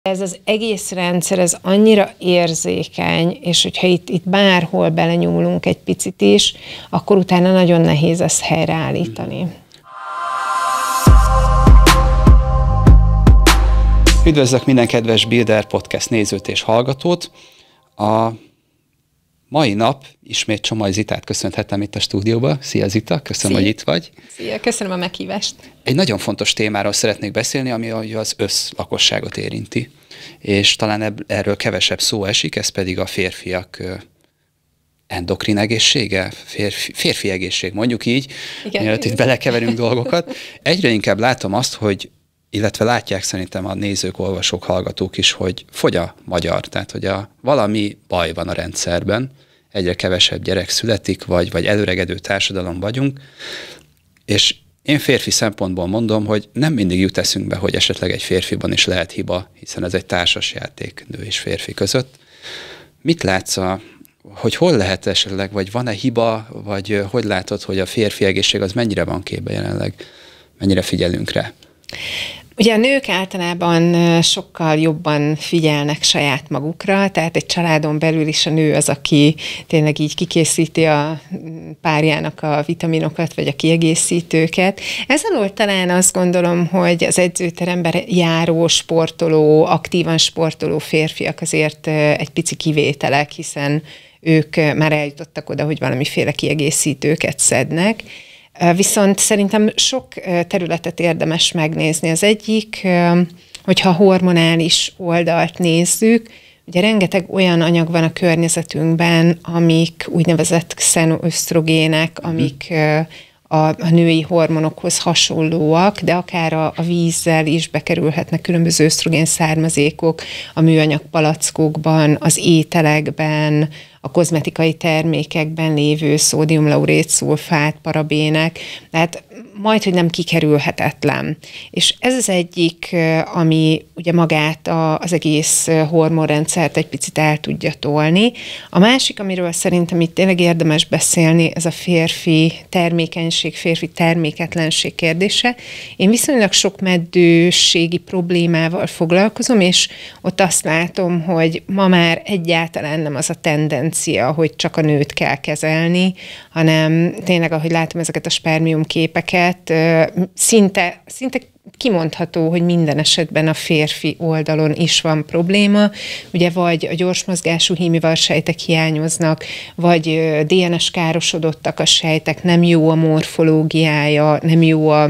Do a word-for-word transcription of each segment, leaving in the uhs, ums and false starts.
Ez az egész rendszer, ez annyira érzékeny, és hogyha itt, itt bárhol belenyúlunk egy picit is, akkor utána nagyon nehéz ezt helyreállítani. Üdvözlök minden kedves Builder Podcast nézőt és hallgatót! A mai nap ismét Csomai Zitát köszönhetem itt a stúdióba. Szia Zita, köszönöm, Szia. hogy itt vagy. Szia, köszönöm a meghívást. Egy nagyon fontos témáról szeretnék beszélni, ami az összlakosságot érinti, és talán erről kevesebb szó esik, ez pedig a férfiak endokrin egészsége, férfi, férfi egészség, mondjuk így, mielőtt itt belekeverünk dolgokat. Egyre inkább látom azt, hogy illetve látják szerintem a nézők, olvasók, hallgatók is, hogy fogy a magyar, tehát hogy a, valami baj van a rendszerben, egyre kevesebb gyerek születik, vagy, vagy előregedő társadalom vagyunk, és én férfi szempontból mondom, hogy nem mindig jut eszünkbe, hogy esetleg egy férfiban is lehet hiba, hiszen ez egy társasjáték nő és férfi között. Mit látsz, a, hogy hol lehet esetleg, vagy van-e hiba, vagy hogy látod, hogy a férfi egészség az mennyire van képbe jelenleg, mennyire figyelünk rá? Ugye a nők általában sokkal jobban figyelnek saját magukra, tehát egy családon belül is a nő az, aki tényleg így kikészíti a párjának a vitaminokat, vagy a kiegészítőket. Ez alól talán azt gondolom, hogy az edzőteremben járó, sportoló, aktívan sportoló férfiak azért egy pici kivételek, hiszen ők már eljutottak oda, hogy valamiféle kiegészítőket szednek. Viszont szerintem sok területet érdemes megnézni. Az egyik, hogyha hormonális oldalt nézzük, ugye rengeteg olyan anyag van a környezetünkben, amik úgynevezett xenoösztrogének, amik a, a női hormonokhoz hasonlóak, de akár a, a vízzel is bekerülhetnek különböző ösztrogén származékok a műanyag palackokban, az ételekben, a kozmetikai termékekben lévő szódiumlaurét, szulfát, parabének, tehát majd, hogy nem kikerülhetetlen. És ez az egyik, ami ugye magát a, az egész hormonrendszert egy picit el tudja tolni. A másik, amiről szerintem itt tényleg érdemes beszélni, ez a férfi termékenység, férfi terméketlenség kérdése. Én viszonylag sok meddőségi problémával foglalkozom, és ott azt látom, hogy ma már egyáltalán nem az a tendencia, hogy csak a nőt kell kezelni, hanem tényleg, ahogy látom ezeket a spermium képeket, szinte, szinte kimondható, hogy minden esetben a férfi oldalon is van probléma. Ugye vagy a gyorsmozgású hímivarsejtek hiányoznak, vagy dé en es károsodottak a sejtek, nem jó a morfológiája, nem jó a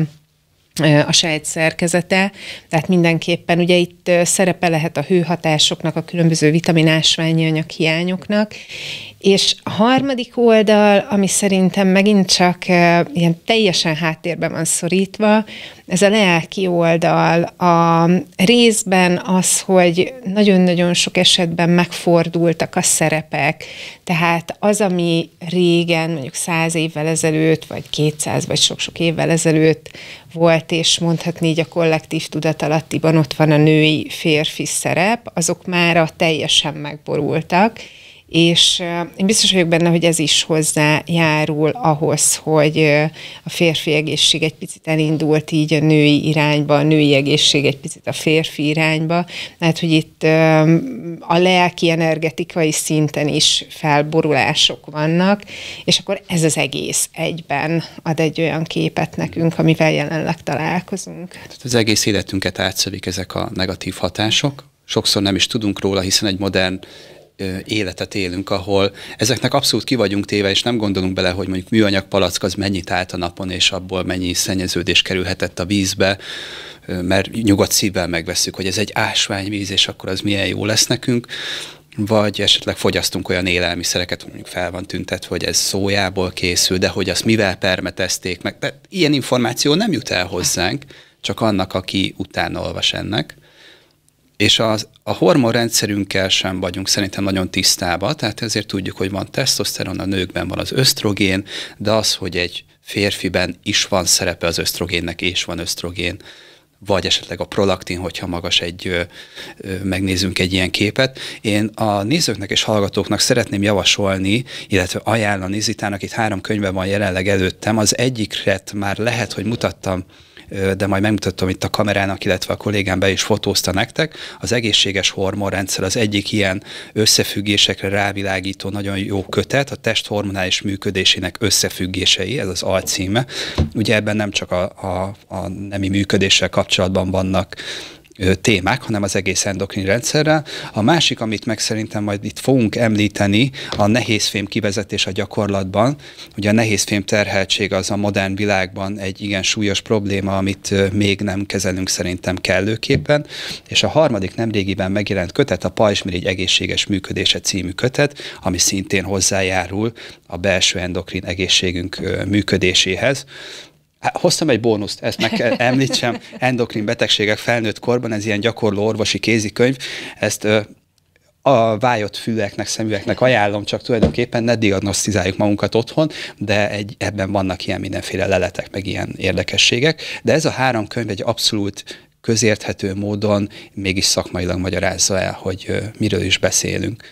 a sejt szerkezete, tehát mindenképpen ugye itt szerepe lehet a hőhatásoknak, a különböző vitaminásványi anyag hiányoknak, és a harmadik oldal, ami szerintem megint csak ilyen teljesen háttérben van szorítva, ez a lelki oldal, a részben az, hogy nagyon-nagyon sok esetben megfordultak a szerepek, tehát az, ami régen, mondjuk száz évvel ezelőtt, vagy kétszáz, vagy sok-sok évvel ezelőtt volt, és mondhatni így a kollektív tudatalattiban ott van a női férfi szerep, azok mára teljesen megborultak, és én biztos vagyok benne, hogy ez is hozzájárul ahhoz, hogy a férfi egészség egy picit elindult így a női irányba, a női egészség egy picit a férfi irányba, mert hogy itt a lelki, energetikai szinten is felborulások vannak, és akkor ez az egész egyben ad egy olyan képet nekünk, amivel jelenleg találkozunk. Tehát az egész életünket átszövik ezek a negatív hatások. Sokszor nem is tudunk róla, hiszen egy modern életet élünk, ahol ezeknek abszolút ki vagyunk téve, és nem gondolunk bele, hogy mondjuk műanyag palack az mennyit állt a napon, és abból mennyi szennyeződés kerülhetett a vízbe, mert nyugodt szívvel megvesszük, hogy ez egy ásványvíz, és akkor az milyen jó lesz nekünk, vagy esetleg fogyasztunk olyan élelmiszereket, mondjuk fel van tüntetve, hogy ez szójából készül, de hogy azt mivel permetezték meg. De ilyen információ nem jut el hozzánk, csak annak, aki utána olvas ennek. És az, a hormonrendszerünkkel sem vagyunk szerintem nagyon tisztában, tehát ezért tudjuk, hogy van tesztoszteron, a nőkben van az ösztrogén, de az, hogy egy férfiben is van szerepe az ösztrogénnek, és van ösztrogén, vagy esetleg a prolaktin, hogyha magas egy, ö, ö, megnézzünk egy ilyen képet. Én a nézőknek és hallgatóknak szeretném javasolni, illetve ajánlani Zitának, itt három könyve van jelenleg előttem, az egyikret már lehet, hogy mutattam de majd megmutatom itt a kamerának, illetve a kollégám be is fotózta nektek. Az egészséges hormonrendszer az egyik ilyen összefüggésekre rávilágító nagyon jó kötet, a test hormonális működésének összefüggései, ez az alcíme. Ugye ebben nem csak a, a, a nemi működéssel kapcsolatban vannak témák, hanem az egész endokrin rendszerrel. A másik, amit meg szerintem majd itt fogunk említeni, a nehézfém kivezetés a gyakorlatban. Ugye a nehézfém terheltség az a modern világban egy igen súlyos probléma, amit még nem kezelünk szerintem kellőképpen. És a harmadik nemrégiben megjelent kötet, a pajzsmirigy egészséges működése című kötet, ami szintén hozzájárul a belső endokrin egészségünk működéséhez. Hoztam egy bónuszt, ezt meg kell említsem, endokrin betegségek felnőtt korban, ez ilyen gyakorló orvosi kézikönyv, ezt a vájott füleknek, szemüveknek ajánlom, csak tulajdonképpen ne diagnosztizáljuk magunkat otthon, de egy, ebben vannak ilyen mindenféle leletek, meg ilyen érdekességek, de ez a három könyv egy abszolút közérthető módon mégis szakmailag magyarázza el, hogy miről is beszélünk.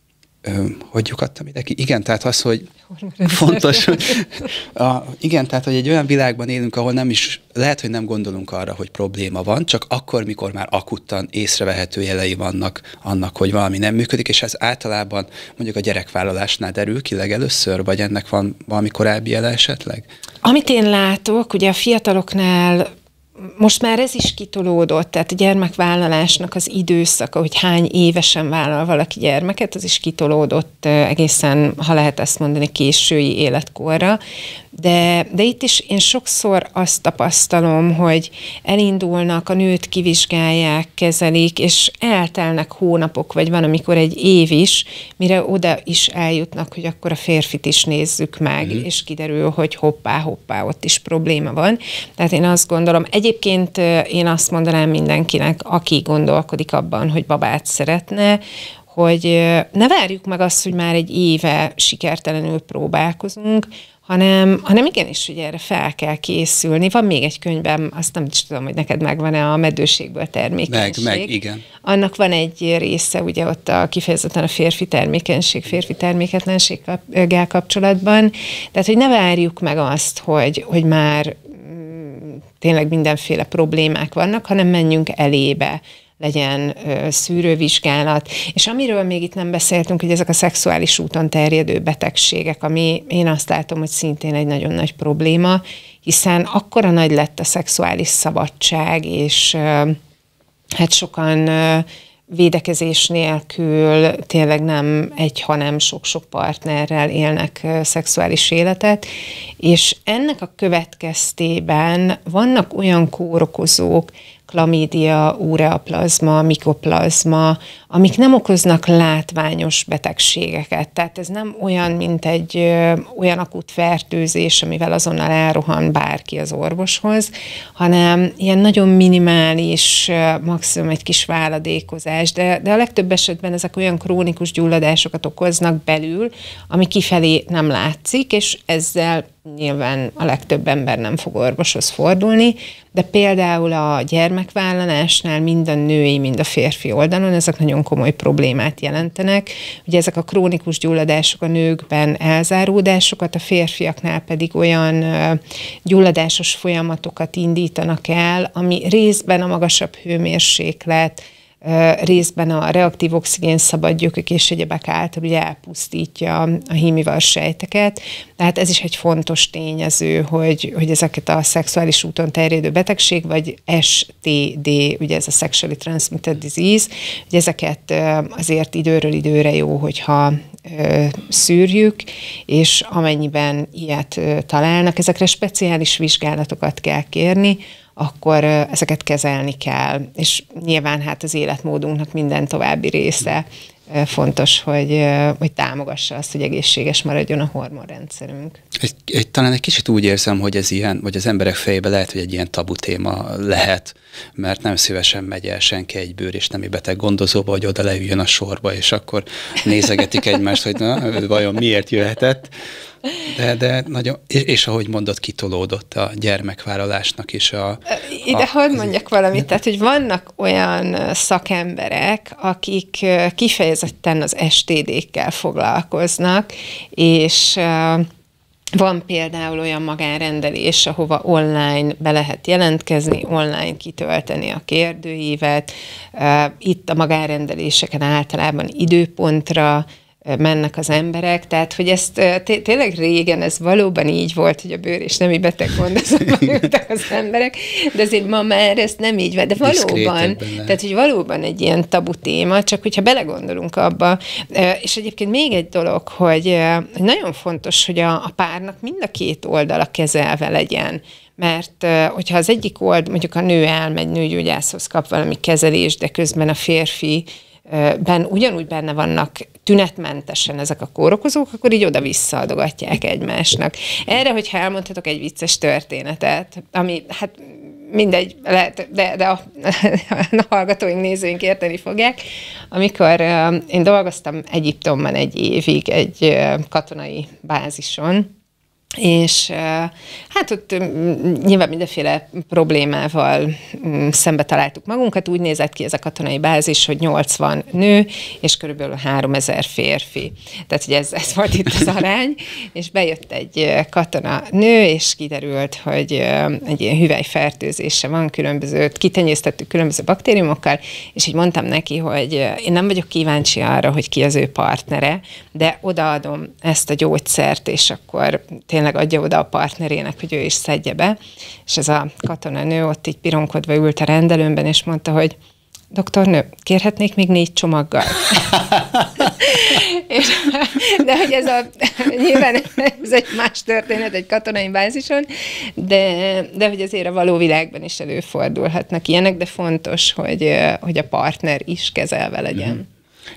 Hogy lyukadtam ide ki? Igen, tehát az, hogy fontos, hogy a, igen, tehát, hogy egy olyan világban élünk, ahol nem is, lehet, hogy nem gondolunk arra, hogy probléma van, csak akkor, mikor már akuttan észrevehető jelei vannak annak, hogy valami nem működik, és ez általában mondjuk a gyerekvállalásnál derül ki legelőször, vagy ennek van valami korábbi jele esetleg? Amit én látok, ugye a fiataloknál most már ez is kitolódott, tehát a gyermekvállalásnak az időszaka, hogy hány évesen vállal valaki gyermeket, az is kitolódott egészen, ha lehet ezt mondani, késői életkorra. De, de itt is én sokszor azt tapasztalom, hogy elindulnak, a nőt kivizsgálják, kezelik, és eltelnek hónapok, vagy van, amikor egy év is, mire oda is eljutnak, hogy akkor a férfit is nézzük meg, mm. és kiderül, hogy hoppá, hoppá, ott is probléma van. Tehát én azt gondolom, egyébként én azt mondanám mindenkinek, aki gondolkodik abban, hogy babát szeretne, hogy ne várjuk meg azt, hogy már egy éve sikertelenül próbálkozunk, hanem, hanem igenis, hogy erre fel kell készülni. Van még egy könyvem, azt nem is tudom, hogy neked megvan-e, a Meddőségből termékenység. Meg, meg, igen. Annak van egy része, ugye ott a, kifejezetten a férfi termékenység, férfi terméketlenséggel kapcsolatban. Tehát, hogy ne várjuk meg azt, hogy, hogy már mm, tényleg mindenféle problémák vannak, hanem menjünk elébe. Legyen ö, szűrővizsgálat, és amiről még itt nem beszéltünk, hogy ezek a szexuális úton terjedő betegségek, ami én azt látom, hogy szintén egy nagyon nagy probléma, hiszen akkora nagy lett a szexuális szabadság, és ö, hát sokan ö, védekezés nélkül tényleg nem egy, hanem sok-sok partnerrel élnek ö, szexuális életet, és ennek a következtében vannak olyan kórokozók, klamídia, ureaplazma, mikoplazma, amik nem okoznak látványos betegségeket. Tehát ez nem olyan, mint egy ö, olyan akut fertőzés, amivel azonnal elrohan bárki az orvoshoz, hanem ilyen nagyon minimális, maximum egy kis váladékozás, de, de a legtöbb esetben ezek olyan krónikus gyulladásokat okoznak belül, ami kifelé nem látszik, és ezzel nyilván a legtöbb ember nem fog orvoshoz fordulni, de például a gyermekvállalásnál mind a női, mind a férfi oldalon ezek nagyon komoly problémát jelentenek. Ugye ezek a krónikus gyulladások a nőkben elzáródásokat, a férfiaknál pedig olyan gyulladásos folyamatokat indítanak el, ami részben a magasabb hőmérséklet, részben a reaktív oxigén szabadgyökök és egyebek által ugye elpusztítja a hímivar sejteket. Tehát ez is egy fontos tényező, hogy, hogy ezeket a szexuális úton terjedő betegség, vagy es té dé, ugye ez a Sexually Transmitted Disease, hogy ezeket azért időről időre jó, hogyha szűrjük, és amennyiben ilyet találnak, ezekre speciális vizsgálatokat kell kérni, akkor ezeket kezelni kell. És nyilván hát az életmódunknak minden további része fontos, hogy, hogy támogassa azt, hogy egészséges maradjon a hormonrendszerünk. Egy, egy, talán egy kicsit úgy érzem, hogy ez ilyen, vagy az emberek fejében lehet, hogy egy ilyen tabu téma lehet, mert nem szívesen megy el senki egy bőr és nemi beteg gondozóba, hogy oda leüljön a sorba, és akkor nézegetik egymást, hogy na, vajon miért jöhetett. De, de nagyon, és, és ahogy mondod, kitolódott a gyermekvállalásnak is a... Ide a, hadd mondjak valamit, tehát, hogy vannak olyan szakemberek, akik kifejezetten az es té dé-kkel foglalkoznak, és Van például olyan magánrendelés, ahova online be lehet jelentkezni, online kitölteni a kérdőívet. Itt a magánrendeléseken általában időpontra mennek az emberek, tehát hogy ezt tényleg régen ez valóban így volt, hogy a bőr- és nemi betegmondozatban ültek az emberek, de azért ma már ez nem így van, de valóban, tehát hogy valóban egy ilyen tabu téma, csak hogyha belegondolunk abba, és egyébként még egy dolog, hogy nagyon fontos, hogy a, a párnak mind a két oldala kezelve legyen, mert hogyha az egyik old, mondjuk a nő elmegy nőgyógyászhoz, kap valami kezelést, de közben a férfi ben ugyanúgy benne vannak tünetmentesen ezek a kórokozók, akkor így oda-vissza adogatják egymásnak. Erre, hogyha elmondhatok egy vicces történetet, ami hát mindegy, lehet, de, de a, a hallgatóink, nézőink érteni fogják. Amikor uh, én dolgoztam Egyiptomban egy évig egy uh, katonai bázison, és hát ott nyilván mindenféle problémával szembe találtuk magunkat. Úgy nézett ki ez a katonai bázis, hogy nyolcvan nő, és körülbelül háromezer férfi. Tehát, hogy ez, ez volt itt az arány, és bejött egy katona nő, és kiderült, hogy egy ilyen hüvelyfertőzése van, különböző, kitenyésztettük különböző baktériumokkal, és így mondtam neki, hogy én nem vagyok kíváncsi arra, hogy ki az ő partnere, de odaadom ezt a gyógyszert, és akkor tényleg adja oda a partnerének, hogy ő is szedje be. És ez a katonanő ott így pironkodva ült a rendelőmben, és mondta, hogy doktornő, kérhetnék még négy csomaggal? és, de hogy ez a, nyilván ez egy más történet egy katonai bázison, de, de hogy azért a való világban is előfordulhatnak ilyenek, de fontos, hogy, hogy a partner is kezelve legyen. Mm.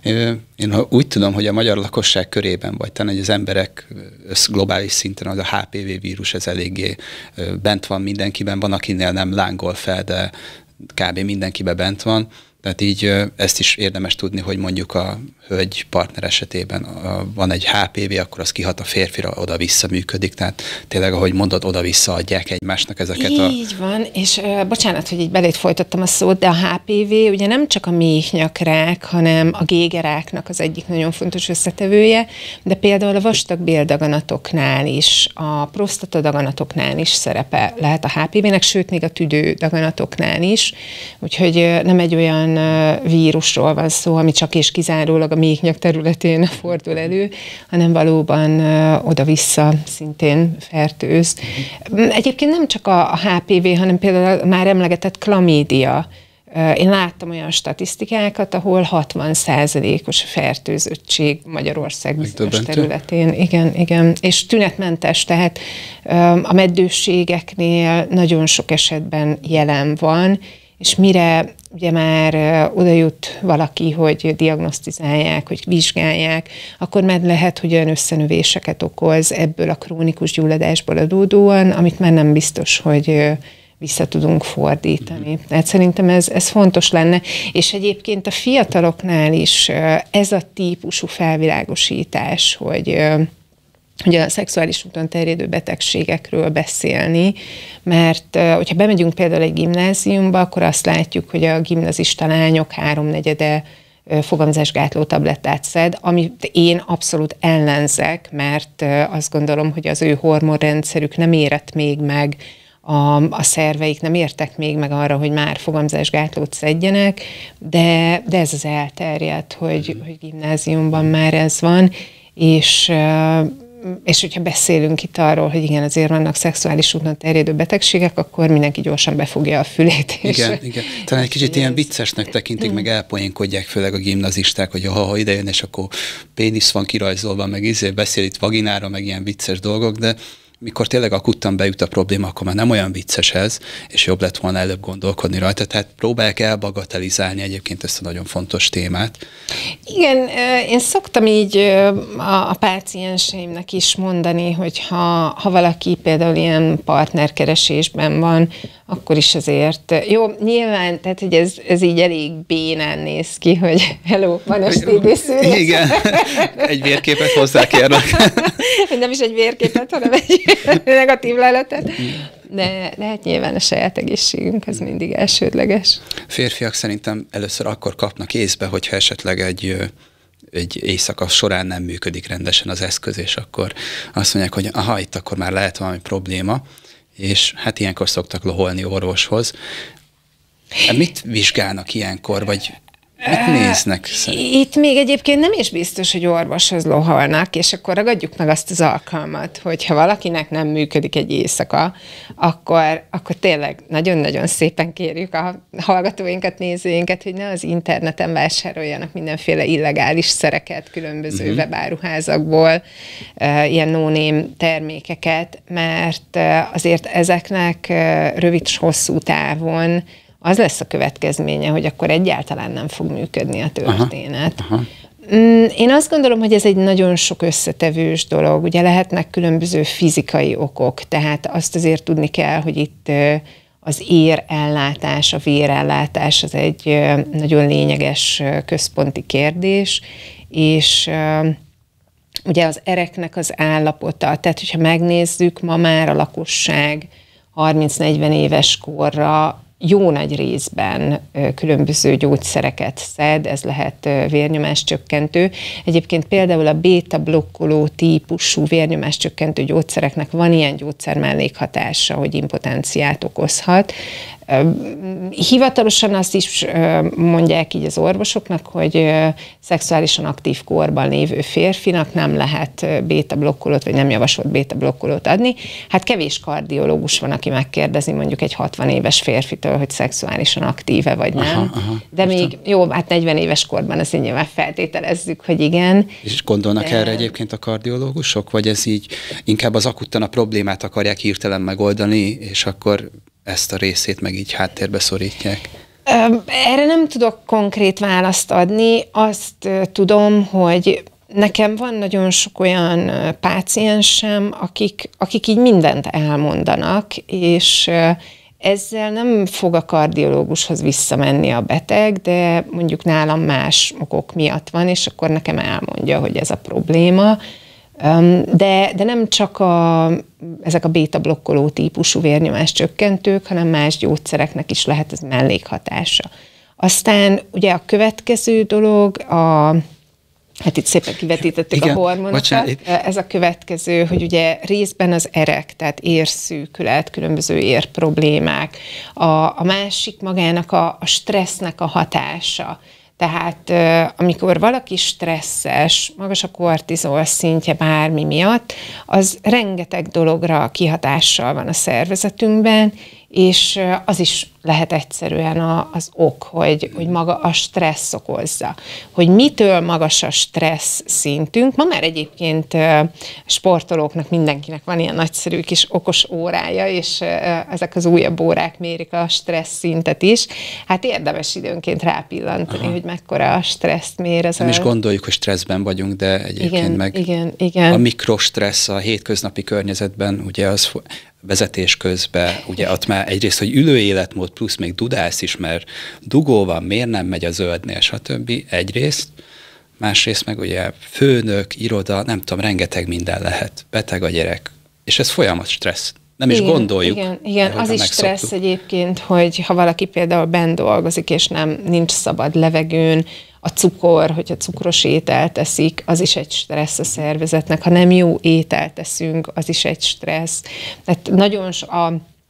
Én úgy tudom, hogy a magyar lakosság körében, vagy talán hogy az emberek globális szinten az a há pé vé vírus ez eléggé bent van mindenkiben, van akinél nem lángol fel, de kb. Mindenkiben bent van. Tehát így ezt is érdemes tudni, hogy mondjuk a hölgy partner esetében van egy há pé vé, akkor az kihat a férfira, oda-vissza működik. Tehát tényleg, ahogy mondod, oda-vissza adják egymásnak ezeket így a... Így van, és uh, bocsánat, hogy így belét folytattam a szót, de a há pé vé ugye nem csak a méhnyakrák, hanem a gégeráknak az egyik nagyon fontos összetevője, de például a vastag béldaganatoknál is, a prostatadaganatoknál is szerepe lehet a há pé vének, sőt, még a tüdődaganatoknál is. Úgyhogy uh, nem egy olyan vírusról van szó, ami csak és kizárólag a méhnyak területén fordul elő, hanem valóban oda-vissza szintén fertőz. Egyébként nem csak a há pé vé, hanem például a már emlegetett klamídia. Én láttam olyan statisztikákat, ahol hatvan százalékos fertőzöttség Magyarország bizonyos területén. Igen, igen. És tünetmentes, tehát a meddőségeknél nagyon sok esetben jelen van, és mire ugye már oda jut valaki, hogy diagnosztizálják, hogy vizsgálják, akkor már lehet, hogy olyan összenövéseket okoz ebből a krónikus gyulladásból adódóan, amit már nem biztos, hogy vissza tudunk fordítani. Tehát szerintem ez, ez fontos lenne, és egyébként a fiataloknál is ez a típusú felvilágosítás, hogy hogy a szexuális úton terjedő betegségekről beszélni, mert hogyha bemegyünk például egy gimnáziumba, akkor azt látjuk, hogy a gimnazista lányok háromnegyede fogamzásgátló tablettát szed, amit én abszolút ellenzek, mert azt gondolom, hogy az ő hormonrendszerük nem érett még meg, a, a szerveik nem értek még meg arra, hogy már fogamzásgátlót szedjenek, de, de ez az elterjedt, hogy, hogy gimnáziumban már ez van, és és hogyha beszélünk itt arról, hogy igen, azért vannak szexuális úton terjedő betegségek, akkor mindenki gyorsan befogja a fülét. Igen, igen. Talán egy kicsit ilyen viccesnek tekintik, meg elpoénkodják, főleg a gimnazisták, hogy ha, ha ide jön, és akkor pénisz van kirajzolva, meg izé, beszél itt vaginára, meg ilyen vicces dolgok, de mikor tényleg akuttan beüt a probléma, akkor már nem olyan vicces ez, és jobb lett volna előbb gondolkodni rajta. Tehát próbálják elbagatelizálni egyébként ezt a nagyon fontos témát. Igen, én szoktam így a pácienseimnek is mondani, hogy ha, ha valaki például ilyen partnerkeresésben van, akkor is azért jó, nyilván, tehát hogy ez, ez így elég bénán néz ki, hogy hello, van es té dé szűrés. Igen, egy vérképet hozzá kérnek. Nem is egy vérképet, hanem egy negatív leletet. De, de hát nyilván a saját egészségünk az mindig elsődleges. Férfiak szerintem először akkor kapnak észbe, hogyha esetleg egy egy éjszaka során nem működik rendesen az eszköz, és akkor azt mondják, hogy aha, itt akkor már lehet valami probléma, és hát ilyenkor szoktak loholni orvoshoz. Mit vizsgálnak ilyenkor, vagy mit néznek? Itt még egyébként nem is biztos, hogy orvoshoz loholnak, és akkor ragadjuk meg azt az alkalmat, hogy ha valakinek nem működik egy éjszaka, akkor, akkor tényleg nagyon-nagyon szépen kérjük a hallgatóinkat, nézőinket, hogy ne az interneten vásároljanak mindenféle illegális szereket különböző uh-huh. webáruházakból, uh, ilyen no-name termékeket, mert uh, azért ezeknek uh, rövid és hosszú távon az lesz a következménye, hogy akkor egyáltalán nem fog működni a történet. Aha, aha. Én azt gondolom, hogy ez egy nagyon sok összetevős dolog. Ugye lehetnek különböző fizikai okok, tehát azt azért tudni kell, hogy itt az érellátás, a vérellátás az egy nagyon lényeges központi kérdés, és ugye az ereknek az állapota, tehát hogyha megnézzük, ma már a lakosság harminc-negyven éves korra jó nagy részben különböző gyógyszereket szed, ez lehet vérnyomáscsökkentő. Egyébként például a béta-blokkoló típusú vérnyomáscsökkentő gyógyszereknek van ilyen gyógyszer mellékhatása, hogy impotenciát okozhat. Hivatalosan azt is mondják így az orvosoknak, hogy szexuálisan aktív korban lévő férfinak nem lehet béta-blokkolót, vagy nem javasolt béta-blokkolót adni. Hát kevés kardiológus van, aki megkérdezi mondjuk egy hatvan éves férfitől, hogy szexuálisan aktíve vagy nem. Aha, aha, de még, értem. Jó, hát negyven éves korban azért nyilván feltételezzük, hogy igen. És gondolnak de... erre egyébként a kardiológusok, vagy ez így inkább az akuttan a problémát akarják hirtelen megoldani, és akkor ezt a részét meg így háttérbe szorítják? Erre nem tudok konkrét választ adni. Azt tudom, hogy nekem van nagyon sok olyan páciensem, akik, akik így mindent elmondanak, és ezzel nem fog a kardiológushoz visszamenni a beteg, de mondjuk nálam más okok miatt van, és akkor nekem elmondja, hogy ez a probléma. De, de nem csak a, ezek a béta-blokkoló típusú vérnyomáscsökkentők, hanem más gyógyszereknek is lehet ez mellékhatása. Aztán ugye a következő dolog, a, hát itt szépen kivetítettük igen, a hormonokat, bocsánat. Ez a következő, hogy ugye részben az erek, tehát érszűkület, különböző érproblémák, a, a másik magának a, a stressznek a hatása. Tehát amikor valaki stresszes, magas a kortizol szintje bármi miatt, az rengeteg dologra kihatással van a szervezetünkben, és az is lehet egyszerűen a, az ok, hogy, hogy maga a stressz okozza. Hogy mitől magas a stressz szintünk. Ma már egyébként sportolóknak, mindenkinek van ilyen nagyszerű kis okos órája, és ezek az újabb órák mérik a stressz szintet is. Hát érdemes időnként rápillantani, aha, hogy mekkora a stresszt mér. Ez Nem a... is gondoljuk, hogy stresszben vagyunk, de egyébként igen, meg igen, igen. a mikrostressz a hétköznapi környezetben, ugye az vezetés közben, ugye ott már egyrészt, hogy ülő életmód plusz még dudálsz is, mert dugó van, miért nem megy a zöldnél, stb. Egyrészt, másrészt meg ugye főnök, iroda, nem tudom, rengeteg minden lehet, beteg a gyerek, és ez folyamat stressz. Nem igen, is gondoljuk. Igen, igen. Az is stressz egyébként, hogy ha valaki például benn dolgozik, és nem nincs szabad levegőn, a cukor, hogyha cukros ételt teszik, az is egy stressz a szervezetnek. Ha nem jó ételt teszünk, az is egy stressz. Tehát nagyon a,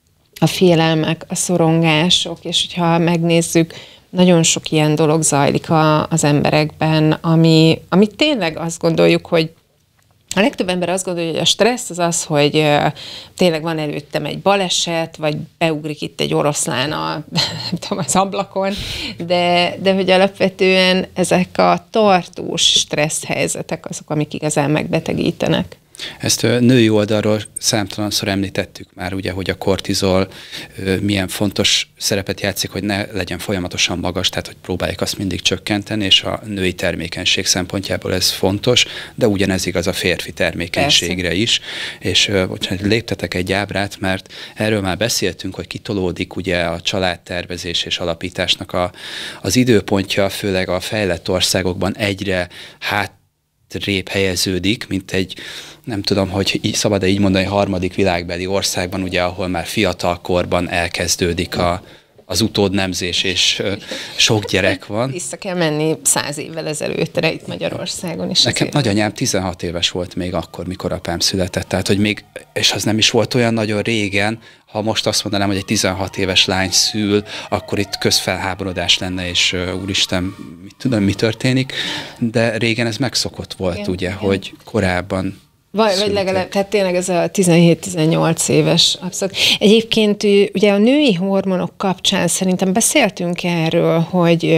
a félelmek, a szorongások, és hogyha megnézzük, nagyon sok ilyen dolog zajlik a, az emberekben, ami, ami tényleg azt gondoljuk, hogy a legtöbb ember azt gondolja, hogy a stressz az az, hogy uh, tényleg van előttem egy baleset, vagy beugrik itt egy oroszlán a, tudom, az ablakon, de, de hogy alapvetően ezek a tartós stressz helyzetek azok, amik igazán megbetegítenek. Ezt női oldalról számtalanszor említettük már, ugye, hogy a kortizol milyen fontos szerepet játszik, hogy ne legyen folyamatosan magas, tehát hogy próbálják azt mindig csökkenteni, és a női termékenység szempontjából ez fontos, de ugyanez igaz a férfi termékenységre persze is. És bocsánat, léptetek egy ábrát, mert erről már beszéltünk, hogy kitolódik ugye a családtervezés és alapításnak a, az időpontja, főleg a fejlett országokban egyre hát rép helyeződik, mint egy, nem tudom, hogy szabad-e így mondani, harmadik világbeli országban, ugye, ahol már fiatal korban elkezdődik a, az utódnemzés, és sok gyerek van. Vissza kell menni száz évvel ezelőttre itt Magyarországon is. Nekem nagyanyám tizenhat éves volt még akkor, mikor apám született, tehát hogy még, és az nem is volt olyan nagyon régen, ha most azt mondanám, hogy egy tizenhat éves lány szül, akkor itt közfelháborodás lenne, és uh, úristen, mit tudom, mi történik, de régen ez megszokott volt, igen, ugye, igen. Hogy korábban Vagy, vagy legalább, tehát tényleg ez a tizenhét-tizennyolc éves abszolút. Egyébként ugye a női hormonok kapcsán szerintem beszéltünk erről, hogy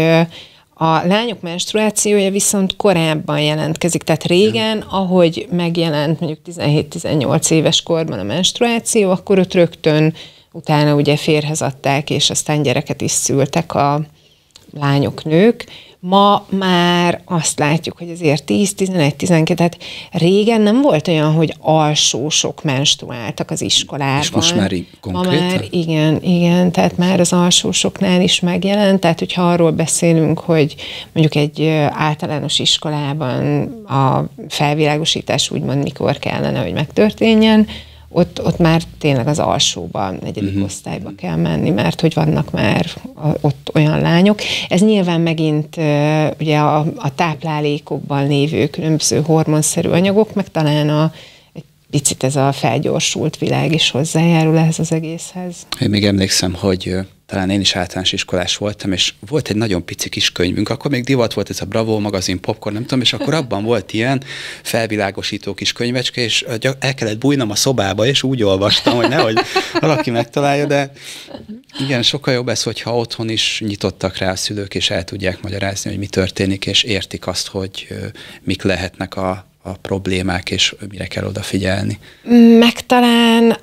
a lányok menstruációja viszont korábban jelentkezik. Tehát régen, ahogy megjelent mondjuk tizenhét-tizennyolc éves korban a menstruáció, akkor ott rögtön utána ugye férhez adták, és aztán gyereket is szültek a lányok, nők. Ma már azt látjuk, hogy azért tíz, tizenegy, tizenkét, tehát régen nem volt olyan, hogy alsósok menstruáltak az iskolában. És most már konkrétan? Ma már igen, igen, tehát már az alsósoknál is megjelent, tehát hogyha arról beszélünk, hogy mondjuk egy általános iskolában a felvilágosítás úgymond mikor kellene, hogy megtörténjen, Ott, ott már tényleg az alsóban, negyedik uh-huh. osztályba kell menni, mert hogy vannak már a, ott olyan lányok. Ez nyilván megint uh, ugye a, a táplálékokban lévő különböző hormonszerű anyagok, meg talán a, egy picit ez a felgyorsult világ is hozzájárul ehhez az egészhez. Én még emlékszem, hogy talán én is általános iskolás voltam, és volt egy nagyon pici kis könyvünk, akkor még divat volt ez a Bravo magazin, Popcorn, nem tudom, és akkor abban volt ilyen felvilágosító kis könyvecske, és el kellett bújnom a szobába, és úgy olvastam, hogy nehogy valaki megtalálja, de igen, sokkal jobb ez, hogyha otthon is nyitottak rá a szülők, és el tudják magyarázni, hogy mi történik, és értik azt, hogy mik lehetnek a, a problémák, és mire kell odafigyelni. Meg talán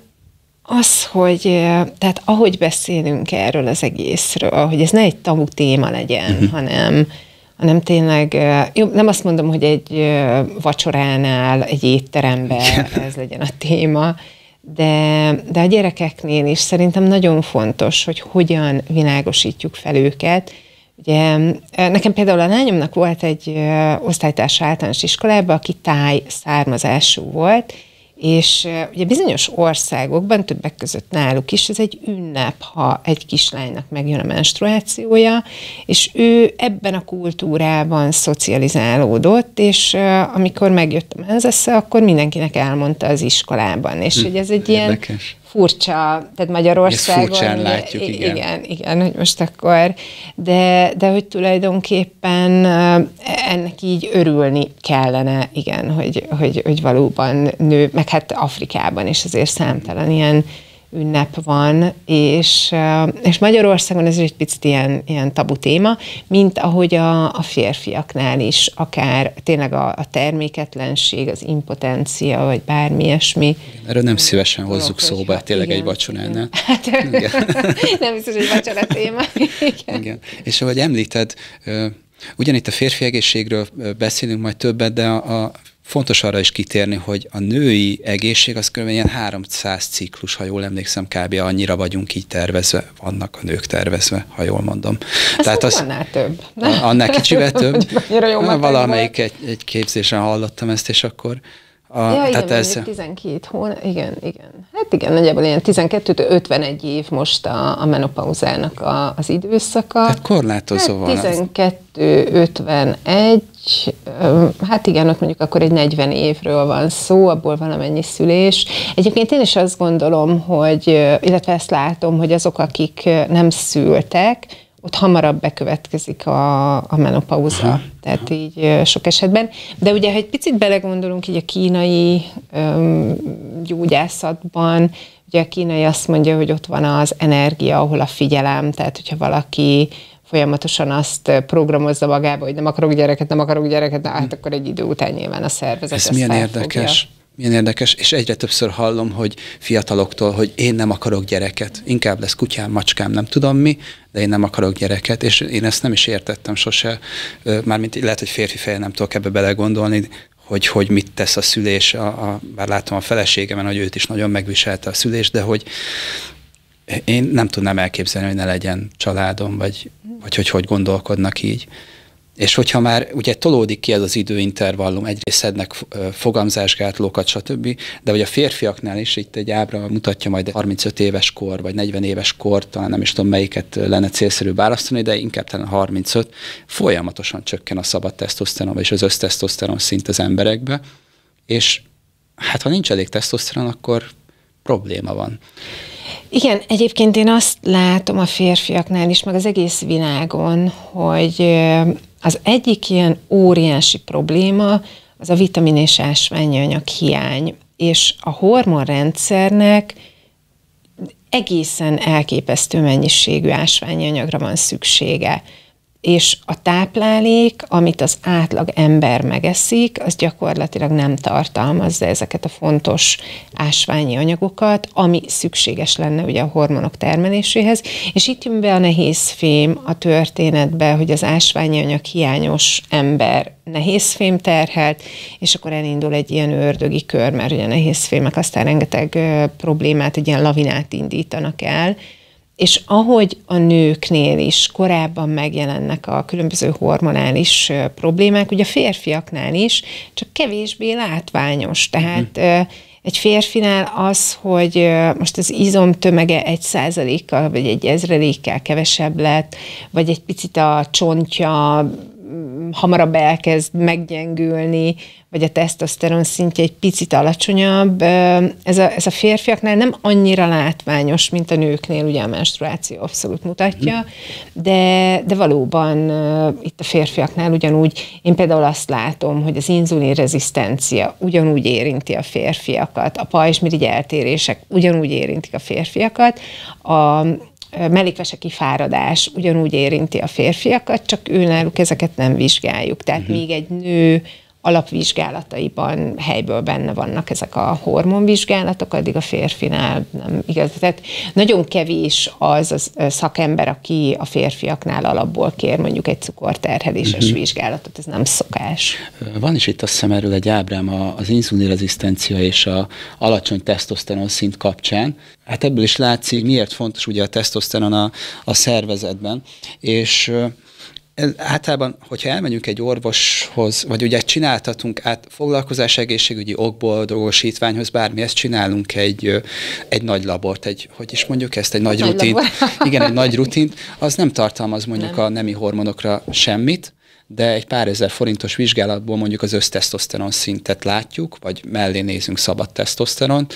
az, hogy tehát ahogy beszélünk erről az egészről, hogy ez ne egy tabu téma legyen, uh-huh. hanem, hanem tényleg, jó, nem azt mondom, hogy egy vacsoránál, egy étteremben ez legyen a téma, de, de a gyerekeknél is szerintem nagyon fontos, hogy hogyan világosítjuk fel őket. Ugye, nekem például a lányomnak volt egy osztálytársa általános iskolában, aki táj származású volt, és ugye bizonyos országokban, többek között náluk is, ez egy ünnep, ha egy kislánynak megjön a menstruációja, és ő ebben a kultúrában szocializálódott, és amikor megjött a menzesze, akkor mindenkinek elmondta az iskolában. És hm, hogy ez egy érdekes. Ilyen furcsa, tehát Magyarországon... Ezt furcsán látjuk, igen. Igen, igen, hogy most akkor... De, de hogy tulajdonképpen ennek így örülni kellene, igen, hogy, hogy, hogy valóban nő, meg hát Afrikában is azért számtalan ilyen ünnep van, és, és Magyarországon ez egy picit ilyen, ilyen tabu téma, mint ahogy a, a férfiaknál is, akár tényleg a, a terméketlenség, az impotencia, vagy bármi ilyesmi. Erről nem szívesen hozzuk szóba, hogy, tényleg igen, egy vacsoránál. Hát, igen. Nem biztos, hogy vacsora téma. Igen. Igen. És ahogy említed, ugyanitt a férfi egészségről beszélünk majd többet, de a, a fontos arra is kitérni, hogy a női egészség az kb. Ilyen háromszáz ciklus, ha jól emlékszem, kb. Annyira vagyunk így tervezve, vannak a nők tervezve, ha jól mondom. Ez Tehát az, annál több. Annál kicsivel több. Valamelyik egy, egy képzésen hallottam ezt, és akkor... A, ja, igen, tehát ez... tizenkét hónap, igen, igen. Hát igen, nagyjából ilyen tizenkettő ötvenegy év most a, a menopauzának a, az időszaka. Tehát korlátozó hát tizenkettő ötvenegy, hát igen, ott mondjuk akkor egy negyven évről van szó, abból valamennyi szülés. Egyébként én is azt gondolom, hogy, illetve ezt látom, hogy azok, akik nem szültek, ott hamarabb bekövetkezik a, a menopauza, aha, tehát aha. így sok esetben. De ugye, ha egy picit belegondolunk így a kínai öm, gyógyászatban, ugye a kínai azt mondja, hogy ott van az energia, ahol a figyelem, tehát hogyha valaki folyamatosan azt programozza magába, hogy nem akarok gyereket, nem akarok gyereket, na, hát akkor egy idő után nyilván a szervezet ez milyen felfogja. Érdekes. Milyen érdekes, és egyre többször hallom, hogy fiataloktól, hogy én nem akarok gyereket, inkább lesz kutyám, macskám, nem tudom mi, de én nem akarok gyereket, és én ezt nem is értettem sose, mármint lehet, hogy férfi fejjel nem tudok ebbe belegondolni, hogy, hogy mit tesz a szülés, a, a, bár látom a feleségemen, hogy őt is nagyon megviselte a szülés, de hogy én nem tudnám elképzelni, hogy ne legyen családom, vagy, vagy hogy hogy gondolkodnak így. És hogyha már ugye tolódik ki ez az időintervallum, egyrészt szednek fogamzásgátlókat, stb., de hogy a férfiaknál is, itt egy ábra mutatja majd harmincöt éves kor, vagy negyven éves kor, talán nem is tudom melyiket lenne célszerű választani, de inkább talán harmincöt, folyamatosan csökken a szabad tesztoszteron, és az össztesztoszteron szint az emberekbe, és hát ha nincs elég tesztoszteron, akkor probléma van. Igen, egyébként én azt látom a férfiaknál is, meg az egész világon, hogy az egyik ilyen óriási probléma az a vitamin és ásványi anyag hiány, és a hormonrendszernek egészen elképesztő mennyiségű ásványi anyagra van szüksége. És a táplálék, amit az átlag ember megeszik, az gyakorlatilag nem tartalmazza ezeket a fontos ásványi anyagokat, ami szükséges lenne ugye a hormonok termeléséhez. És itt jön be a nehézfém a történetbe, hogy az ásványi anyag hiányos ember nehézfém terhelt, és akkor elindul egy ilyen ördögi kör, mert ugye a nehézfémek aztán rengeteg problémát, egy ilyen lavinát indítanak el. És ahogy a nőknél is korábban megjelennek a különböző hormonális problémák, ugye a férfiaknál is, csak kevésbé látványos. Tehát hmm. egy férfinál az, hogy most az izomtömege egy százalékkal, vagy egy ezrelékkel kevesebb lett, vagy egy picit a csontja hamarabb elkezd meggyengülni, vagy a tesztoszteron szintje egy picit alacsonyabb. Ez a, ez a férfiaknál nem annyira látványos, mint a nőknél, ugye a menstruáció abszolút mutatja, de, de valóban itt a férfiaknál ugyanúgy, én például azt látom, hogy az inzulinrezisztencia ugyanúgy érinti a férfiakat, a pajzsmirigy eltérések ugyanúgy érintik a férfiakat, a mellékveseki fáradás ugyanúgy érinti a férfiakat, csak őnáluk ezeket nem vizsgáljuk. Tehát uh-huh. még egy nő alapvizsgálataiban helyből benne vannak ezek a hormonvizsgálatok, addig a férfinál nem igaz. Tehát nagyon kevés az a szakember, aki a férfiaknál alapból kér mondjuk egy cukorterheléses uh-huh. vizsgálatot, ez nem szokás. Van is itt azt hiszem erről egy ábrám az inzulinrezisztencia és a alacsony tesztoszteron szint kapcsán. Hát ebből is látszik, miért fontos ugye a tesztoszteron a, a szervezetben, és általában, hogyha elmegyünk egy orvoshoz, vagy ugye csináltatunk át foglalkozás egészségügyi okból, drogosítványhoz, bármihez csinálunk egy, egy nagy labort, egy, hogy is mondjuk ezt, egy nagy, nagy rutint. Labor. Igen, egy nagy rutint, az nem tartalmaz mondjuk nem. a nemi hormonokra semmit, de egy pár ezer forintos vizsgálatból mondjuk az össztesztoszteron szintet látjuk, vagy mellé nézünk szabad tesztoszteront.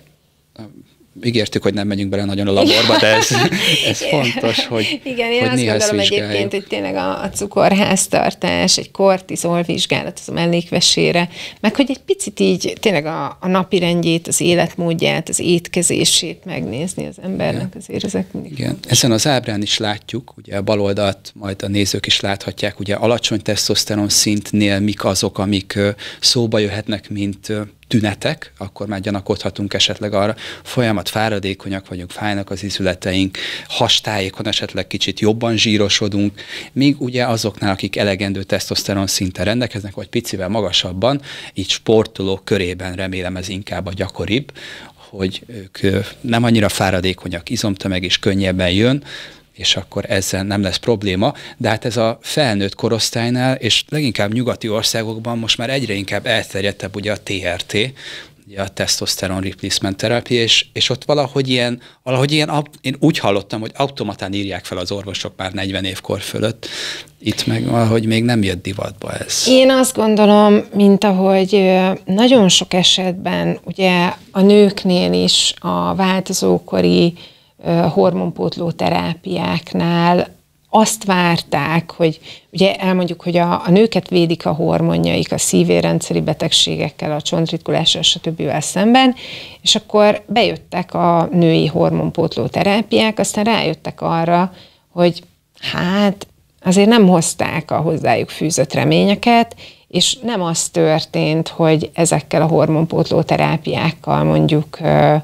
Ígértük, hogy nem megyünk bele nagyon a laborba, de ez, ez fontos, hogy igen, én hogy azt gondolom egyébként, hogy tényleg a, a cukorháztartás, egy kortizol vizsgálat az a mellékvesére, meg hogy egy picit így tényleg a, a napirendjét, az életmódját, az étkezését megnézni az embernek, igen. azért ezek mindig. Igen, ezen az ábrán is látjuk, ugye a bal oldalt majd a nézők is láthatják, ugye alacsony tesztoszteron szintnél mik azok, amik szóba jöhetnek, mint tünetek, akkor már gyanakodhatunk esetleg arra, folyamat fáradékonyak vagyunk, fájnak az izületeink, hastájékon esetleg kicsit jobban zsírosodunk, míg ugye azoknál, akik elegendő tesztoszteron szinten rendelkeznek, vagy picivel magasabban, így sportolók körében remélem ez inkább a gyakoribb, hogy ők nem annyira fáradékonyak, izomtömeg is könnyebben jön, és akkor ezzel nem lesz probléma, de hát ez a felnőtt korosztálynál, és leginkább nyugati országokban most már egyre inkább elterjedtebb ugye a té er té, ugye a Testosterone Replacement Therapy, és, és ott valahogy ilyen, valahogy ilyen, én úgy hallottam, hogy automatán írják fel az orvosok már negyven évkor fölött, itt meg valahogy még nem jött divatba ez. Én azt gondolom, mint ahogy nagyon sok esetben, ugye a nőknél is a változókori hormonpótló terápiáknál azt várták, hogy ugye elmondjuk, hogy a, a nőket védik a hormonjaik a szívérrendszeri betegségekkel, a csontritkulással, stb. Szemben, és akkor bejöttek a női hormonpótló terápiák, aztán rájöttek arra, hogy hát azért nem hozták a hozzájuk fűzött reményeket, és nem az történt, hogy ezekkel a hormonpótló terápiákkal mondjuk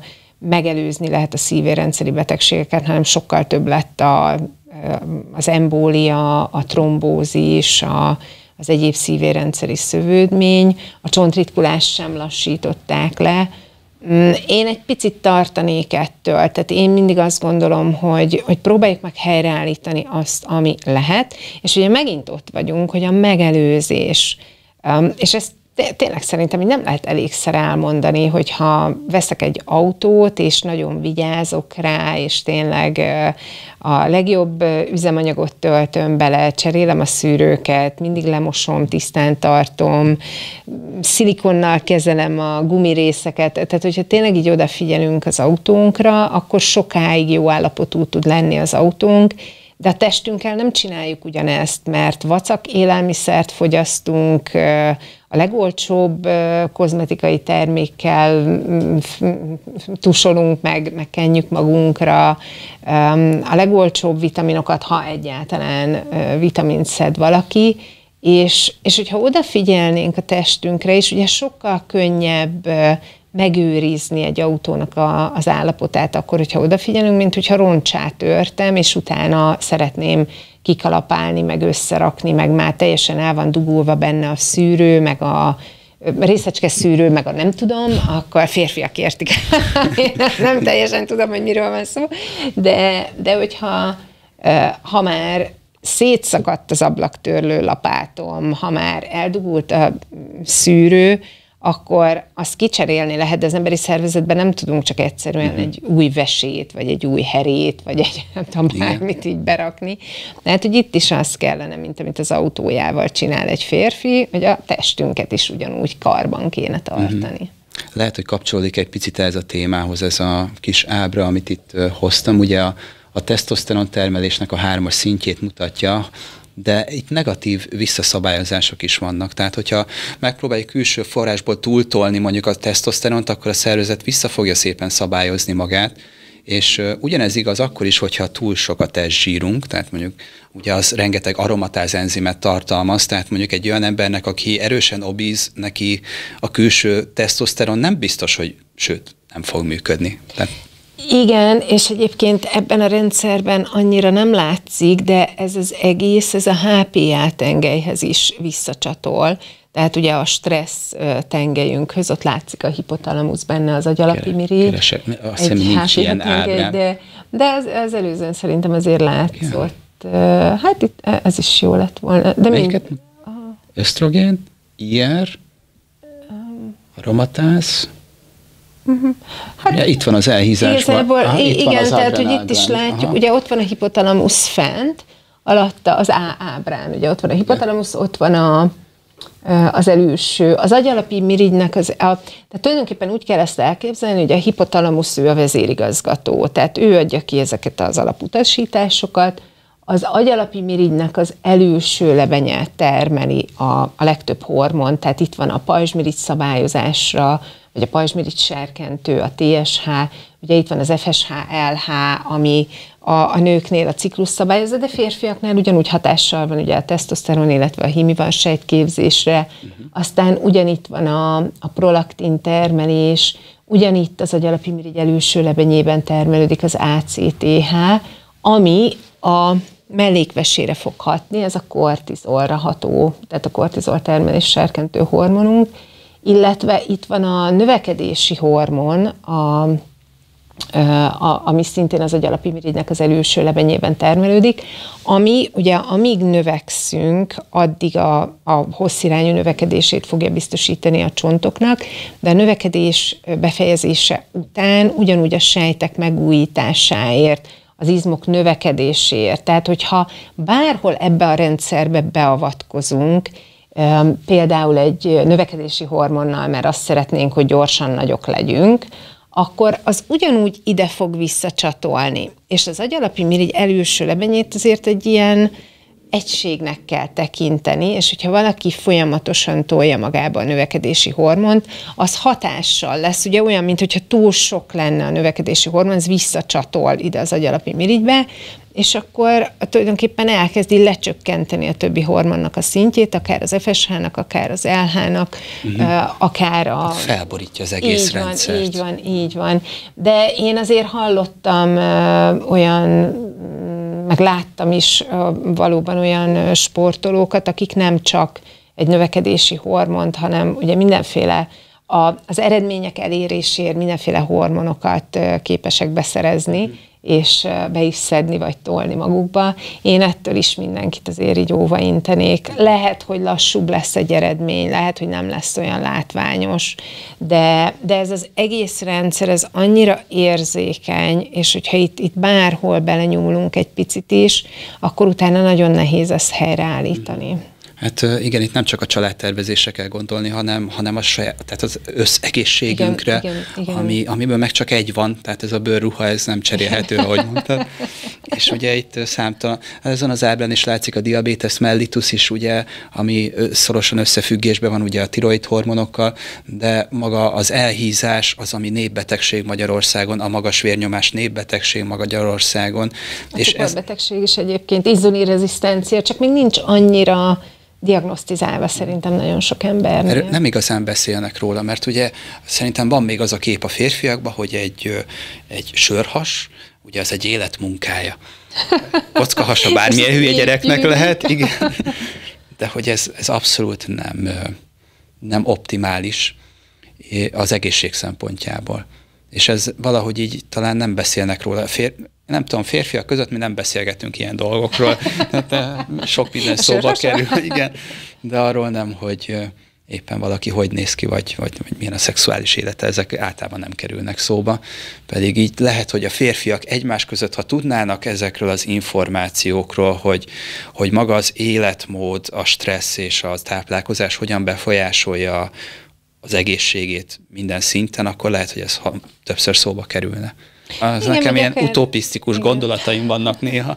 megelőzni lehet a szívérrendszeri betegségeket, hanem sokkal több lett a, az embólia, a trombózis, a, az egyéb szívérrendszeri szövődmény, a csontritkulást sem lassították le, Én egy picit tartanék ettől, tehát én mindig azt gondolom, hogy, hogy próbáljuk meg helyreállítani azt, ami lehet, és ugye megint ott vagyunk, hogy a megelőzés, és ezt tényleg szerintem így nem lehet elégszer elmondani, hogyha veszek egy autót, és nagyon vigyázok rá, és tényleg a legjobb üzemanyagot töltöm bele, cserélem a szűrőket, mindig lemosom, tisztán tartom, szilikonnal kezelem a gumirészeket, tehát hogyha tényleg így odafigyelünk az autónkra, akkor sokáig jó állapotú tud lenni az autónk, de a testünkkel nem csináljuk ugyanezt, mert vacak élelmiszert fogyasztunk, a legolcsóbb kozmetikai termékkel tusolunk meg, meg kenjük magunkra, a legolcsóbb vitaminokat, ha egyáltalán vitamint szed valaki, és, és hogyha odafigyelnénk a testünkre, és ugye sokkal könnyebb megőrizni egy autónak a, az állapotát akkor, hogyha odafigyelünk, mint hogyha roncsát törtem, és utána szeretném kikalapálni, meg összerakni, meg már teljesen el van dugulva benne a szűrő, meg a részecske szűrő, meg a nem tudom, akkor a férfiak értik. Én nem teljesen tudom, hogy miről van szó, de, de hogyha ha már szétszakadt az ablaktörlő lapátom, ha már eldugult a szűrő, akkor azt kicserélni lehet, de az emberi szervezetben nem tudunk csak egyszerűen uh-huh. egy új vesét, vagy egy új herét, vagy egy nem tudom bármit így berakni. Tehát, hogy itt is az kellene, mint amit az autójával csinál egy férfi, hogy a testünket is ugyanúgy karban kéne tartani. Uh-huh. Lehet, hogy kapcsolódik egy picit ez a témához, ez a kis ábra, amit itt hoztam. Ugye a, a tesztoszteron termelésnek a hármas szintjét mutatja, de itt negatív visszaszabályozások is vannak. Tehát, hogyha megpróbáljuk külső forrásból túltolni mondjuk a tesztoszteront, akkor a szervezet vissza fogja szépen szabályozni magát, és uh, ugyanez igaz akkor is, hogyha túl sok a testzsírunk, tehát mondjuk ugye az rengeteg aromatáz enzimet tartalmaz, tehát mondjuk egy olyan embernek, aki erősen obíz, neki a külső tesztoszteron nem biztos, hogy sőt, nem fog működni. Tehát igen, és egyébként ebben a rendszerben annyira nem látszik, de ez az egész, ez a há pé á tengelyhez is visszacsatol. Tehát ugye a stressz tengelyünkhöz, ott látszik a hipotalamusz benne, az agyalapimirigy. Keresek, azt hiszem nincs ilyen ábrám. De, de az, az előzőn szerintem azért látszott. Igen. Hát itt ez is jó lett volna. De még... Ösztrogén, i er, aromatáz. Uh-huh. Hát, ja, itt van az elhízásban. Aha, igen, az tehát, hogy itt is látjuk, aha. Ugye ott van a hipotalamusz fent, alatta az A ábrán, ugye ott van a hipotalamusz, ja. Ott van a, az elülső. Az agyalapimirigynek, az, a, tehát tulajdonképpen úgy kell ezt elképzelni, hogy a hipotalamusz ő a vezérigazgató, tehát ő adja ki ezeket az alaputasításokat, az agyalapimirigynek az elülső lebenye termeli a, a legtöbb hormon, tehát itt van a pajzsmirigy szabályozásra, vagy a pajzsmirigy serkentő, a té es há, ugye itt van az ef es há el há, ami a, a nőknél a ciklus szabályozza, de férfiaknál ugyanúgy hatással van ugye a tesztoszteron, illetve a hímivan sejtképzésre, uh-huh. Aztán ugyanitt van a, a prolaktin termelés, ugyanitt az agyalapimirigy elülső lebenyében termelődik az á cé té há, ami a mellékvesére fog hatni, ez a kortizolra ható, tehát a kortizol termelés serkentő hormonunk, illetve itt van a növekedési hormon, a, a, ami szintén az agyalapimirigynek az elülső lebenyében termelődik, ami ugye amíg növekszünk, addig a, a hosszirányú növekedését fogja biztosítani a csontoknak, de a növekedés befejezése után ugyanúgy a sejtek megújításáért, az izmok növekedéséért. Tehát, hogyha bárhol ebbe a rendszerbe beavatkozunk, például egy növekedési hormonnal, mert azt szeretnénk, hogy gyorsan nagyok legyünk, akkor az ugyanúgy ide fog visszacsatolni. És az agyalapimirigy elülső lebenyét azért egy ilyen egységnek kell tekinteni, és hogyha valaki folyamatosan tolja magába a növekedési hormont, az hatással lesz, ugye olyan, mint hogyha túl sok lenne a növekedési hormon, ez visszacsatol ide az agyalapimirigybe, és akkor tulajdonképpen elkezdi lecsökkenteni a többi hormonnak a szintjét, akár az ef es há-nak, akár az el há-nak, uh-huh. akár a... Felborítja az egész így van, rendszert. Így van, így van. De én azért hallottam uh, olyan, meg láttam is uh, valóban olyan sportolókat, akik nem csak egy növekedési hormont, hanem ugye mindenféle a, az eredmények eléréséért mindenféle hormonokat képesek beszerezni, mm. és be is szedni, vagy tolni magukba. Én ettől is mindenkit azért így óva intenék. Lehet, hogy lassúbb lesz egy eredmény, lehet, hogy nem lesz olyan látványos, de, de ez az egész rendszer, ez annyira érzékeny, és hogyha itt, itt bárhol belenyúlunk egy picit is, akkor utána nagyon nehéz ezt helyreállítani. Mm. Hát igen, itt nem csak a családtervezésre kell gondolni, hanem, hanem a saját, tehát az összegészségünkre, igen, igen, igen. Ami, amiből meg csak egy van, tehát ez a bőrruha, ez nem cserélhető, ahogy mondtad. És ugye itt számtalan, ezen az ábrán is látszik a diabetes mellitus is, ugye, ami szorosan összefüggésben van ugye a tiroid hormonokkal, de maga az elhízás az, ami népbetegség Magyarországon, a magas vérnyomás népbetegség Magyarországon. A és cukorbetegség is egyébként, inzulinrezisztencia, csak még nincs annyira diagnosztizálva szerintem nagyon sok embernél. Nem igazán beszélnek róla, mert ugye szerintem van még az a kép a férfiakban, hogy egy, egy sörhas, ugye az egy életmunkája. Kockahasa bármilyen hülye gyereknek lehet, igen. De hogy ez, ez abszolút nem, nem optimális az egészség szempontjából. És ez valahogy így talán nem beszélnek róla. Fér, nem tudom, férfiak között mi nem beszélgetünk ilyen dolgokról, tehát sok minden szóba kerül, igen, de arról nem, hogy éppen valaki hogy néz ki, vagy, vagy, vagy milyen a szexuális élete, ezek általában nem kerülnek szóba. Pedig így lehet, hogy a férfiak egymás között, ha tudnának ezekről az információkról, hogy, hogy maga az életmód, a stressz és a táplálkozás hogyan befolyásolja az egészségét minden szinten, akkor lehet, hogy ez többször szóba kerülne. Az igen, nekem ilyen akár utopisztikus igen. gondolataim vannak néha.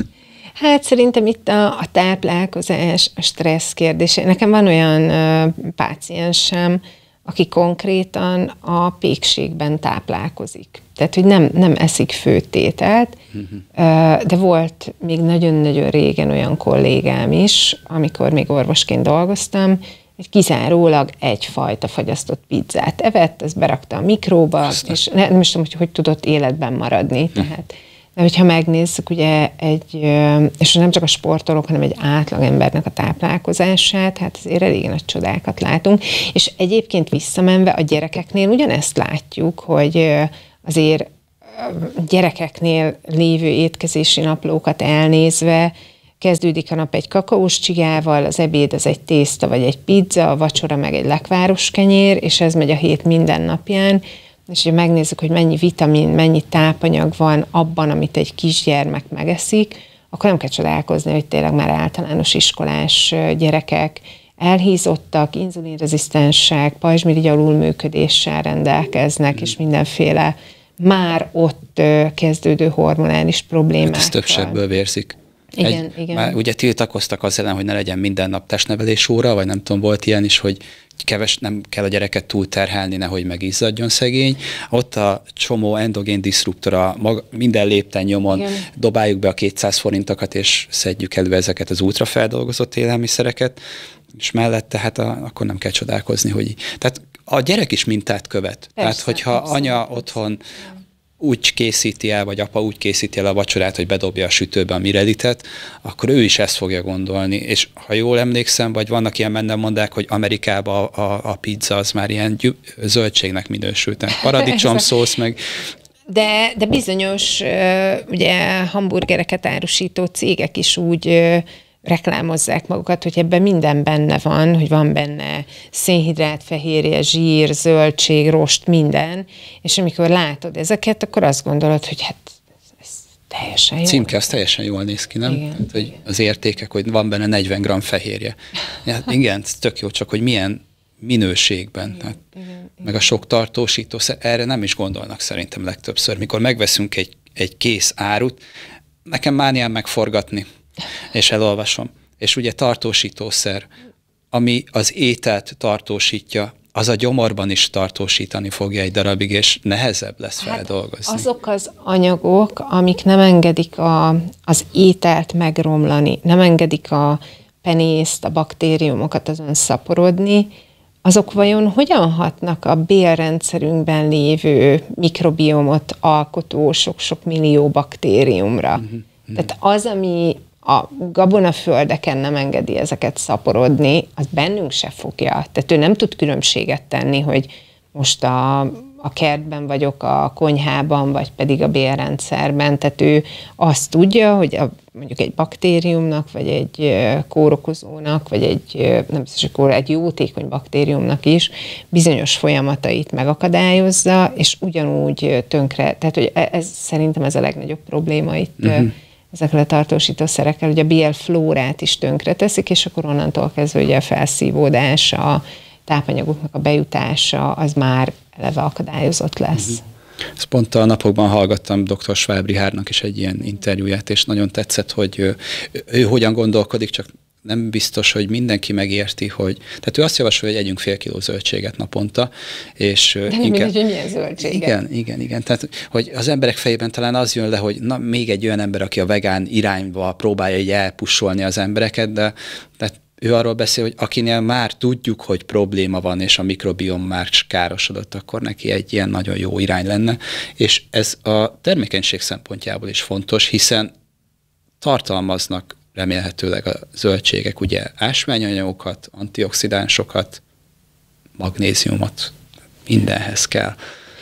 Hát szerintem itt a, a táplálkozás, a stressz kérdése. Nekem van olyan uh, páciensem, aki konkrétan a pékségben táplálkozik. Tehát, hogy nem, nem eszik főtételt, uh-huh. uh, de volt még nagyon-nagyon régen olyan kollégám is, amikor még orvosként dolgoztam, hogy kizárólag egyfajta fagyasztott pizzát evett, ezt berakta a mikróba, aztán. És ne, nem is tudom, hogy hogy tudott életben maradni. Hm. Tehát, de hogyha megnézzük, ugye egy, és nem csak a sportolók, hanem egy átlagembernek a táplálkozását, hát azért elég nagy csodákat látunk. És egyébként visszamenve a gyerekeknél ugyanezt látjuk, hogy azért gyerekeknél lévő étkezési naplókat elnézve, kezdődik a nap egy kakaós csigával, az ebéd az egy tészta vagy egy pizza, a vacsora meg egy lekváros kenyér, és ez megy a hét minden napján. És ha megnézzük, hogy mennyi vitamin, mennyi tápanyag van abban, amit egy kisgyermek megeszik, akkor nem kell csodálkozni, hogy tényleg már általános iskolás gyerekek elhízottak, inzulinrezisztensek, pajzsmirigy alulműködéssel rendelkeznek, mm. és mindenféle már ott kezdődő hormonális problémákkal. Hát ez több sebből vérzik. Igen, egy, igen. Már ugye tiltakoztak az ellen, hogy ne legyen minden nap testnevelés óra, vagy nem tudom, volt ilyen is, hogy keves, nem kell a gyereket túlterhelni, nehogy megizzadjon szegény. Ott a csomó endogén diszruptora, maga, minden lépten nyomon igen. dobáljuk be a kétszáz forintokat, és szedjük elő ezeket az ultrafeldolgozott élelmiszereket, és mellette hát a, akkor nem kell csodálkozni, hogy tehát a gyerek is mintát követ. Persze, tehát, hogyha persze, anya persze. otthon úgy készíti el, vagy apa úgy készíti el a vacsorát, hogy bedobja a sütőbe a mirelitet, akkor ő is ezt fogja gondolni. És ha jól emlékszem, vagy vannak ilyen mennemondák, hogy Amerikában a, a, a pizza az már ilyen gyü- zöldségnek minősült. Paradicsomszósz, meg... De, de bizonyos ugye hamburgereket árusító cégek is úgy reklámozzák magukat, hogy ebben minden benne van, hogy van benne szénhidrát, fehérje, zsír, zöldség, rost, minden, és amikor látod ezeket, akkor azt gondolod, hogy hát ez teljesen jó. Címke, az teljesen jól néz ki, nem? Igen, hát, hogy igen. Az értékek, hogy van benne negyven gramm fehérje. Ja, igen, ez tök jó, csak hogy milyen minőségben. Igen, hát, igen, meg igen. A sok tartósító, erre nem is gondolnak szerintem legtöbbször. Mikor megveszünk egy, egy kész árut, nekem mániám megforgatni, és elolvasom. És ugye tartósítószer, ami az ételt tartósítja, az a gyomorban is tartósítani fogja egy darabig, és nehezebb lesz hát feldolgozni. Azok az anyagok, amik nem engedik a, az ételt megromlani, nem engedik a penészt, a baktériumokat azon szaporodni, azok vajon hogyan hatnak a bélrendszerünkben lévő mikrobiomot alkotó sok-sok millió baktériumra? Uh-huh. Tehát az, ami a gabonaföldeken nem engedi ezeket szaporodni, az bennünk se fogja. Tehát ő nem tud különbséget tenni, hogy most a, a kertben vagyok, a konyhában, vagy pedig a bélrendszerben. Tehát ő azt tudja, hogy a, mondjuk egy baktériumnak, vagy egy kórokozónak, vagy egy, nem biztos, hogy kóro, egy jótékony baktériumnak is bizonyos folyamatait megakadályozza, és ugyanúgy tönkre. Tehát, hogy ez, szerintem ez a legnagyobb probléma itt, uh-huh. ezekkel a tartósítószerekkel, hogy a bélflórát is tönkre teszik, és akkor onnantól kezdve ugye a felszívódás, a tápanyagoknak a bejutása, az már eleve akadályozott lesz. Uh-huh. Ezt pont a napokban hallgattam doktor Schwab Richardnak is egy ilyen interjúját, és nagyon tetszett, hogy ő, ő hogyan gondolkodik, csak nem biztos, hogy mindenki megérti, hogy... Tehát ő azt javasolja, hogy együnk fél kiló zöldséget naponta, és... De nem mindegy, hogy milyen zöldséget. Igen, igen, igen. Tehát, hogy az emberek fejében talán az jön le, hogy na, még egy olyan ember, aki a vegán irányba próbálja így elpussolni az embereket, de tehát ő arról beszél, hogy akinél már tudjuk, hogy probléma van, és a mikrobiom már károsodott, akkor neki egy ilyen nagyon jó irány lenne. És ez a termékenység szempontjából is fontos, hiszen tartalmaznak remélhetőleg a zöldségek ugye ásványanyagokat, antioxidánsokat, magnéziumot, mindenhez kell.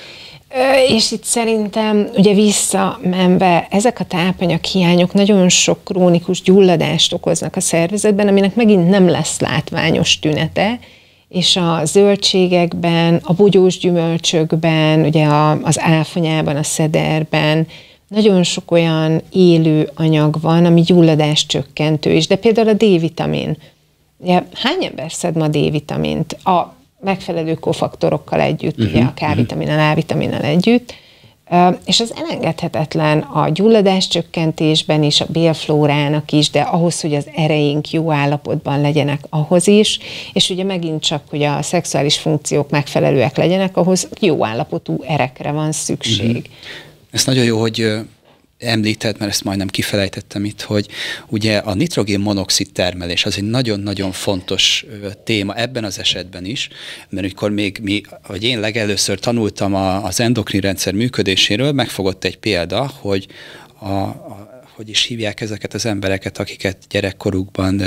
És itt szerintem ugye visszamenve ezek a tápanyaghiányok nagyon sok krónikus gyulladást okoznak a szervezetben, aminek megint nem lesz látványos tünete, és a zöldségekben, a bogyós gyümölcsökben, ugye az áfonyában, a szederben nagyon sok olyan élő anyag van, ami gyulladás csökkentő is, de például a D-vitamin. Ugye, hány ember szed ma D-vitamint? A megfelelő kofaktorokkal együtt, uh-huh, ugye a K-vitaminnal, A-vitaminnal együtt, és az elengedhetetlen a gyulladás csökkentésben is, a bélflórának is, de ahhoz, hogy az ereink jó állapotban legyenek, ahhoz is, és ugye megint csak, hogy a szexuális funkciók megfelelőek legyenek, ahhoz jó állapotú erekre van szükség. Uh-huh. Ez nagyon jó, hogy említed, mert ezt majdnem kifelejtettem itt, hogy ugye a nitrogén-monoxid termelés az egy nagyon-nagyon fontos téma ebben az esetben is, mert amikor még mi, vagy én legelőször tanultam a, az endokrin rendszer működéséről, megfogott egy példa, hogy a, a, hogy is hívják ezeket az embereket, akiket gyerekkorukban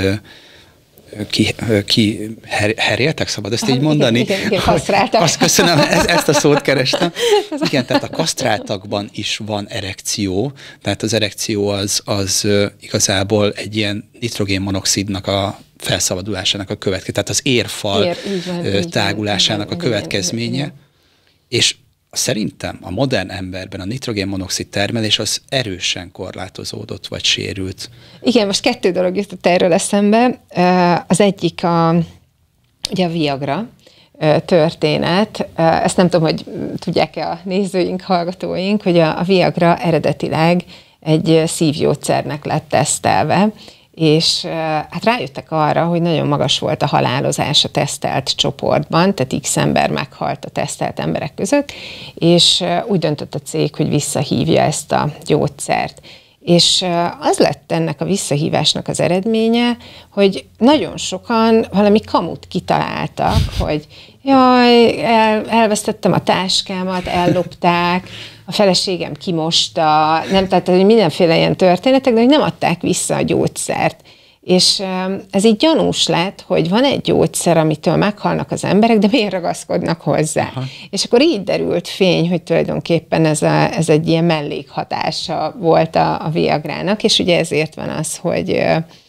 ki, ki her, heréltek, szabad ezt így mondani? Igen, igen, igen, kasztráltak. Azt köszönöm, ezt, ezt a szót kerestem. Igen, tehát a kasztráltakban is van erekció, tehát az erekció az, az igazából egy ilyen nitrogénmonoxidnak a felszabadulásának a következménye, tehát az érfal Ér, van, tágulásának van, a következménye, igen, igen. És szerintem a modern emberben a nitrogén-monoxid termelés az erősen korlátozódott, vagy sérült. Igen, most kettő dolog jutott erről eszembe. Az egyik a, ugye a Viagra történet. Ezt nem tudom, hogy tudják-e a nézőink, hallgatóink, hogy a Viagra eredetileg egy szívgyógyszernek lett tesztelve, és hát rájöttek arra, hogy nagyon magas volt a halálozás a tesztelt csoportban, tehát X ember meghalt a tesztelt emberek között, és úgy döntött a cég, hogy visszahívja ezt a gyógyszert. És az lett ennek a visszahívásnak az eredménye, hogy nagyon sokan valami kamut kitaláltak, hogy jaj, el, elvesztettem a táskámat, ellopták, a feleségem kimosta, nem, tehát hogy mindenféle ilyen történetek, de hogy nem adták vissza a gyógyszert. És ez így gyanús lett, hogy van egy gyógyszer, amitől meghalnak az emberek, de miért ragaszkodnak hozzá. Aha. És akkor így derült fény, hogy tulajdonképpen ez, a, ez egy ilyen mellékhatása volt a, a Viagrának, és ugye ezért van az, hogy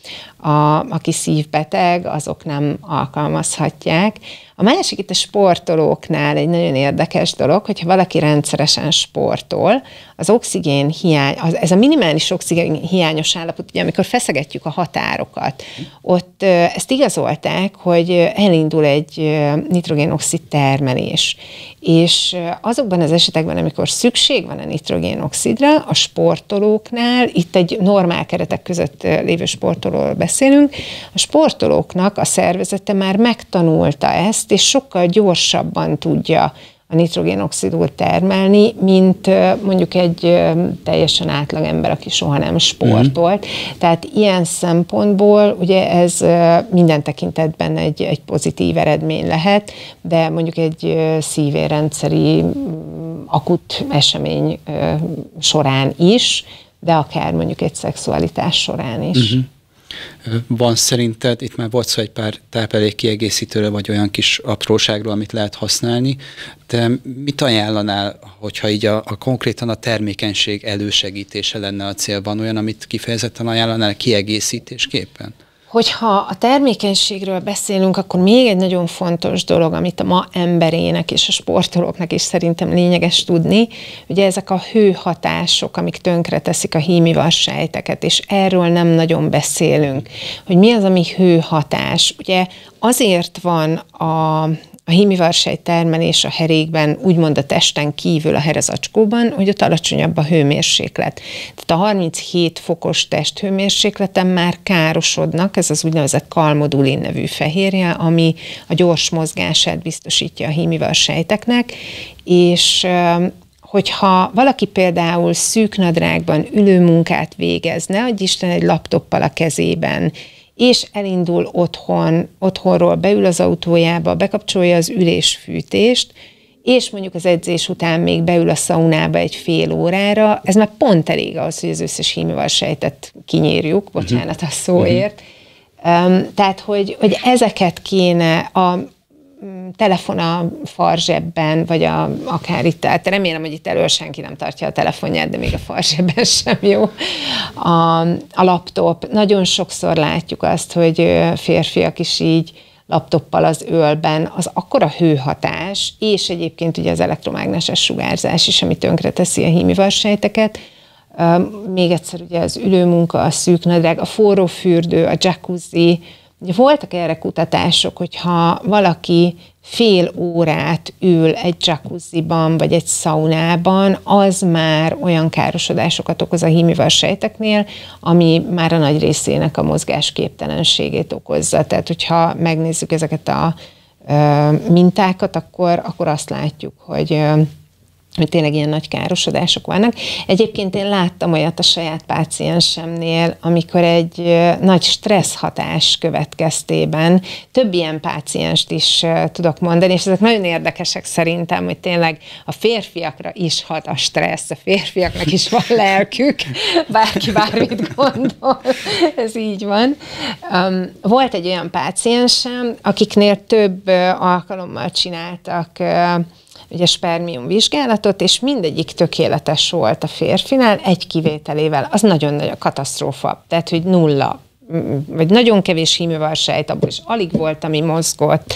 a, aki szívbeteg, azok nem alkalmazhatják. A másik itt a sportolóknál egy nagyon érdekes dolog, hogyha valaki rendszeresen sportol, az oxigén hiány, az, ez a minimális oxigén hiányos állapot, ugye amikor feszegetjük a határokat, ott ezt igazolták, hogy elindul egy nitrogénoxid termelés. És azokban az esetekben, amikor szükség van a nitrogénoxidra, a sportolóknál, itt egy normál keretek között lévő sportolóról beszélünk, a sportolóknak a szervezete már megtanulta ezt, és sokkal gyorsabban tudja a nitrogénoxidot termelni, mint mondjuk egy teljesen átlag ember, aki soha nem sportolt. Mm. Tehát ilyen szempontból ugye ez minden tekintetben egy, egy pozitív eredmény lehet, de mondjuk egy szívérrendszeri akut esemény során is de akár mondjuk egy szexualitás során is. Uh-huh. Van szerinted, itt már volt szó egy pár táplálékkiegészítőről, vagy olyan kis apróságról, amit lehet használni, de mit ajánlanál, hogyha így a, a konkrétan a termékenység elősegítése lenne a cél? Van olyan, amit kifejezetten ajánlanál kiegészítésképpen? Hogyha a termékenységről beszélünk, akkor még egy nagyon fontos dolog, amit a ma emberének és a sportolóknak is szerintem lényeges tudni, ugye ezek a hőhatások, amik tönkreteszik a hímivarsejteket, és erről nem nagyon beszélünk, hogy mi az, ami hőhatás. Ugye azért van a a hímivarsejt termelés a herékben, úgymond a testen kívül a herezacskóban, hogy ott alacsonyabb a hőmérséklet. Tehát a harminchét fokos testhőmérsékleten már károsodnak, ez az úgynevezett kalmodulin nevű fehérje, ami a gyors mozgását biztosítja a hímivarsejteknek, és hogyha valaki például szűknadrágban ülőmunkát végezne, hogy Isten egy laptoppal a kezében, és elindul otthon, otthonról beül az autójába, bekapcsolja az ülésfűtést, és mondjuk az edzés után még beül a szaunába egy fél órára, ez már pont elég ahhoz, hogy az összes hímivarsejtet kinyírjuk, bocsánat a szóért. Uh-huh. Um, tehát, hogy, hogy ezeket kéne a telefon a farzsebben, vagy a, akár itt, tehát remélem, hogy itt elől senki nem tartja a telefonját, de még a farzsebben sem jó. A, a laptop, nagyon sokszor látjuk azt, hogy férfiak is így laptoppal az ölben, az akkora hőhatás, és egyébként ugye az elektromágneses sugárzás is, ami tönkreteszi a hímivarsejteket. Még egyszer ugye az ülőmunka, a szűknadrág, a forró fürdő, a jacuzzi. Voltak erre kutatások, hogyha valaki fél órát ül egy jacuzziban, vagy egy szaunában, az már olyan károsodásokat okoz a hímivarsejteknél, ami már a nagy részének a mozgásképtelenségét okozza. Tehát, hogyha megnézzük ezeket a ö, mintákat, akkor, akkor azt látjuk, hogy ö, hogy tényleg ilyen nagy károsodások vannak. Egyébként én láttam olyat a saját páciensemnél, amikor egy nagy stressz hatás következtében több ilyen pácienst is tudok mondani, és ezek nagyon érdekesek szerintem, hogy tényleg a férfiakra is hat a stressz, a férfiaknak is van lelkük, bárki bármit gondol, ez így van. Volt egy olyan páciensem, akiknél több alkalommal csináltak ugye spermium vizsgálatot, és mindegyik tökéletes volt a férfinál, egy kivételével, az nagyon nagy a katasztrófa, tehát, hogy nulla, vagy nagyon kevés hímivarsejt, abból is alig volt, ami mozgott,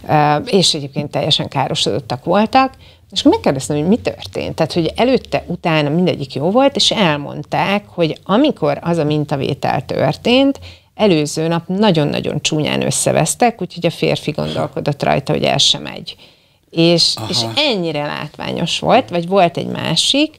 és egyébként teljesen károsodottak voltak, és megkérdeztem, hogy mi történt. Tehát, hogy előtte, utána mindegyik jó volt, és elmondták, hogy amikor az a mintavétel történt, előző nap nagyon-nagyon csúnyán összevesztek, úgyhogy a férfi gondolkodott rajta, hogy el sem megy. És, és ennyire látványos volt, vagy volt egy másik,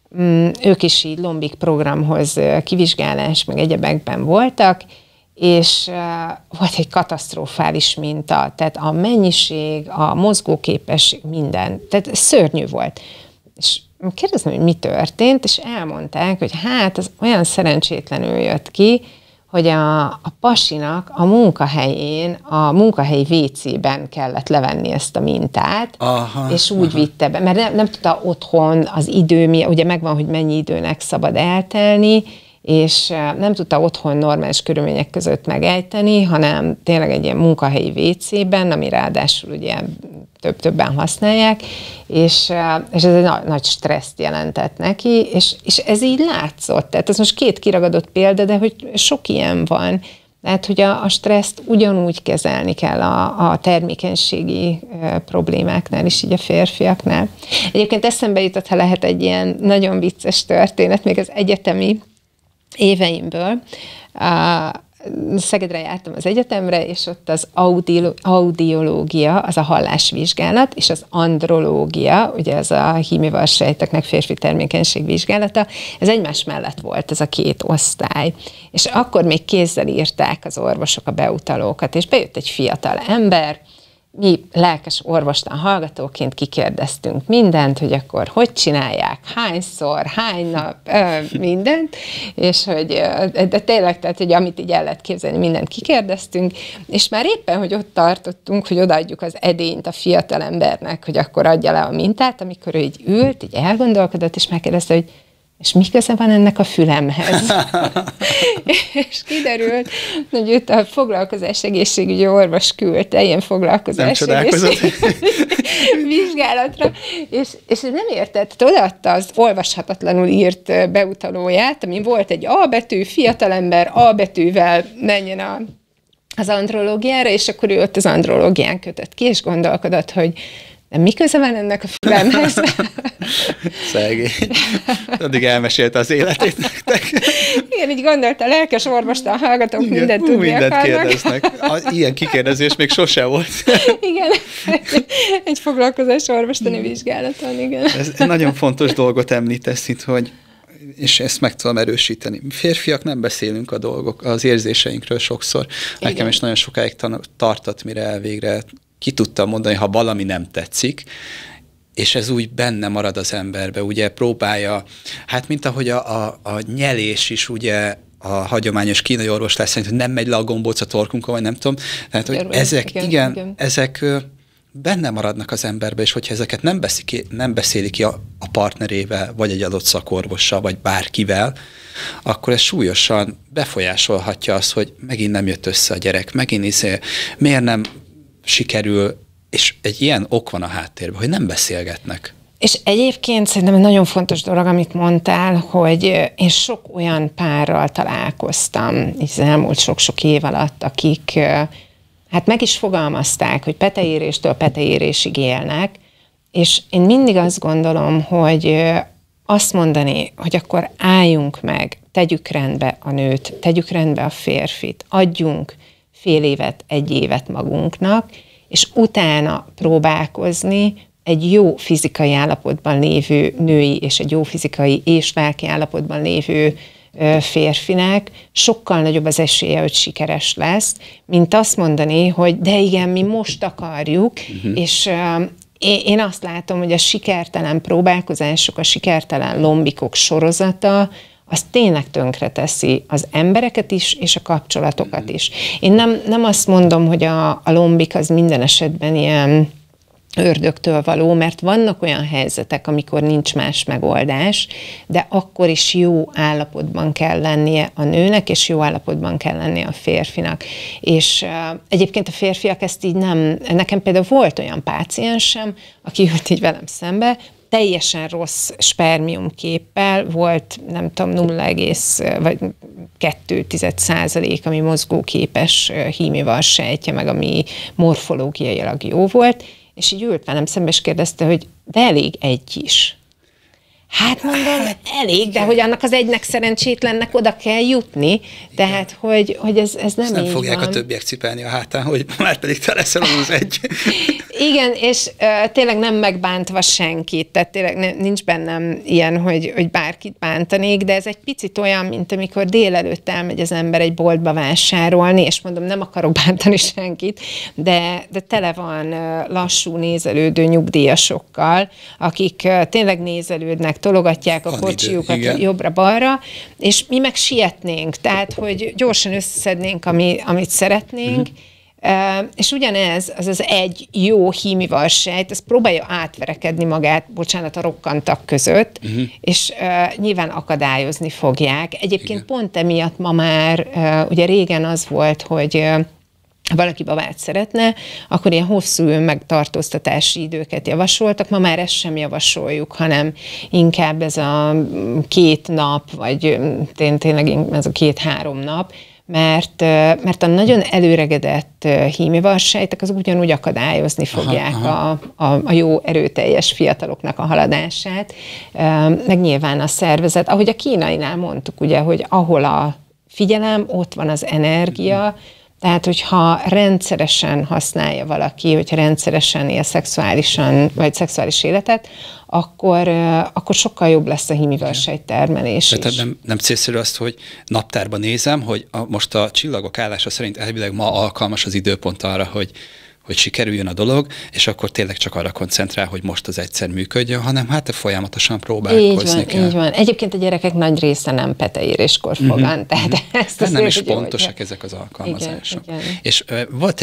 ők is így lombik programhoz kivizsgálás, meg egyebekben voltak, és volt egy katasztrofális minta, tehát a mennyiség, a mozgóképesség, minden, tehát szörnyű volt. És kérdeztem, hogy mi történt, és elmondták, hogy hát az olyan szerencsétlenül jött ki, hogy a, a pasinak a munkahelyén, a munkahelyi vécében kellett levenni ezt a mintát, aha, és úgy aha. vitte be, mert nem, nem tudta otthon az idő, ugye megvan, hogy mennyi időnek szabad eltelni, és nem tudta otthon normális körülmények között megejteni, hanem tényleg egy ilyen munkahelyi vécében, ami ráadásul ugye több-többen használják, és, és ez egy nagy, nagy stresszt jelentett neki, és, és ez így látszott. Tehát ez most két kiragadott példa, de hogy sok ilyen van. Tehát, hogy a, a stresszt ugyanúgy kezelni kell a, a termékenységi e, problémáknál is, így a férfiaknál. Egyébként eszembe jutott, ha lehet egy ilyen nagyon vicces történet, még az egyetemi éveimből. Szegedre jártam az egyetemre, és ott az audio, audiológia, az a hallásvizsgálat, és az andrológia, ugye az a hímivarsejteknek férfi termékenység vizsgálata, ez egymás mellett volt, ez a két osztály. És akkor még kézzel írták az orvosok a beutalókat, és bejött egy fiatal ember, mi lelkes orvostan hallgatóként kikérdeztünk mindent, hogy akkor hogy csinálják, hányszor, hány nap, mindent, és hogy de tényleg, tehát, hogy amit így el lehet képzelni, mindent kikérdeztünk, és már éppen, hogy ott tartottunk, hogy odaadjuk az edényt a fiatal embernek, hogy akkor adja le a mintát, amikor ő így ült, így elgondolkodott, és megkérdezte, hogy és mi köze van ennek a fülemhez? És kiderült, hogy őt a foglalkozás egészségügyi orvos küldte ilyen foglalkozás vizsgálatra, és, és nem értett, odaadta az olvashatatlanul írt beutalóját, ami volt egy A betű, fiatalember A betűvel menjen a, az andrológiára, és akkor ő ott az andrológián kötött ki, és gondolkodott, hogy de mi köze van ennek a fülemhez? Szegény. Addig elmesélte az életét nektek. Igen, így gondolta, lelkes orvostan hallgatók, igen, mindent tudni mindent akarnak. kérdeznek. A, ilyen kikérdezés még sose volt. Igen, egy, egy foglalkozás orvostani vizsgálaton, igen. Ez nagyon fontos dolgot említesz itt, hogy és ezt meg tudom erősíteni. Férfiak nem beszélünk a dolgok, az érzéseinkről sokszor. Nekem igen. is nagyon sokáig tartott, mire elvégre ki tudtam mondani, ha valami nem tetszik, és ez úgy benne marad az emberbe, ugye próbálja, hát mint ahogy a, a, a nyelés is ugye a hagyományos kínai orvoslás szerint, hogy nem megy le a gombóc a torkunkon, vagy nem tudom, tehát hogy Gyerünk, ezek, igen, igen, igen, ezek benne maradnak az emberbe, és hogyha ezeket nem, beszéli ki, nem beszéli ki a, a partnerével, vagy egy adott szakorvossal, vagy bárkivel, akkor ez súlyosan befolyásolhatja azt, hogy megint nem jött össze a gyerek, megint izé, miért nem sikerül, és egy ilyen ok van a háttérben, hogy nem beszélgetnek. És egyébként szerintem nagyon fontos dolog, amit mondtál, hogy én sok olyan párral találkoztam így az elmúlt sok-sok év alatt, akik hát meg is fogalmazták, hogy peteéréstől peteérésig élnek, és én mindig azt gondolom, hogy azt mondani, hogy akkor álljunk meg, tegyük rendbe a nőt, tegyük rendbe a férfit, adjunk fél évet, egy évet magunknak, és utána próbálkozni egy jó fizikai állapotban lévő női és egy jó fizikai és lelki állapotban lévő férfinek sokkal nagyobb az esélye, hogy sikeres lesz, mint azt mondani, hogy de igen, mi most akarjuk, uh-huh. és uh, én azt látom, hogy a sikertelen próbálkozások, a sikertelen lombikok sorozata, az tényleg tönkreteszi az embereket is, és a kapcsolatokat is. Én nem, nem azt mondom, hogy a, a lombik az minden esetben ilyen ördögtől való, mert vannak olyan helyzetek, amikor nincs más megoldás, de akkor is jó állapotban kell lennie a nőnek, és jó állapotban kell lennie a férfinak. És uh, egyébként a férfiak ezt így nem, nekem például volt olyan páciensem, aki ült így velem szembe, teljesen rossz spermiumképpel, volt nem tudom nulla egész kettő százalék, ami mozgóképes hímival sejtje, meg ami morfológiailag jó volt, és így ült velem szembe, és kérdezte, hogy de elég egy is. Hát mondom, elég, de hogy annak az egynek szerencsétlennek oda kell jutni, tehát hogy, hogy ez, ez nem, nem így fogják van. A többiek cipelni a hátán, hogy már pedig te leszel az egy. Igen, és uh, tényleg nem megbántva senkit, tehát tényleg ne, nincs bennem ilyen, hogy, hogy bárkit bántanék, de ez egy picit olyan, mint amikor délelőtt elmegy az ember egy boltba vásárolni, és mondom, nem akarok bántani senkit, de, de tele van uh, lassú nézelődő nyugdíjasokkal, akik uh, tényleg nézelődnek, tologatják a van kocsiukat idő, jobbra-balra, és mi meg sietnénk, tehát, hogy gyorsan összeszednénk, ami, amit szeretnénk, mm-hmm. Uh, és ugyanez, az az egy jó hímival sejt, ez próbálja átverekedni magát, bocsánat, a rokkantak között, uh-huh. és uh, nyilván akadályozni fogják. Egyébként igen. Pont emiatt ma már, uh, ugye régen az volt, hogy uh, ha valaki babát szeretne, akkor ilyen hosszú megtartóztatási időket javasoltak, ma már ezt sem javasoljuk, hanem inkább ez a két nap, vagy tényleg ez a két-három nap, Mert, mert a nagyon előregedett hímivarsejtek azok ugyanúgy akadályozni fogják aha, aha. A, a, a jó erőteljes fiataloknak a haladását, meg nyilván a szervezet, ahogy a kínainál mondtuk, ugye, hogy ahol a figyelem, ott van az energia, tehát, hogyha rendszeresen használja valaki, hogyha rendszeresen él szexuálisan, vagy szexuális életet, akkor, akkor sokkal jobb lesz a hímivarsejt termelés is. Tehát nem, nem célszerű azt, hogy naptárban nézem, hogy a, most a csillagok állása szerint elvileg ma alkalmas az időpont arra, hogy, hogy sikerüljön a dolog, és akkor tényleg csak arra koncentrál, hogy most az egyszer működjön, hanem hát folyamatosan próbálkozni így van, kell. Így van. Egyébként a gyerekek nagy része nem peteéréskor fogan, mm-hmm. tehát ezt nem is pontosak hogy... ezek az alkalmazások. Igen, igen. És uh, volt egy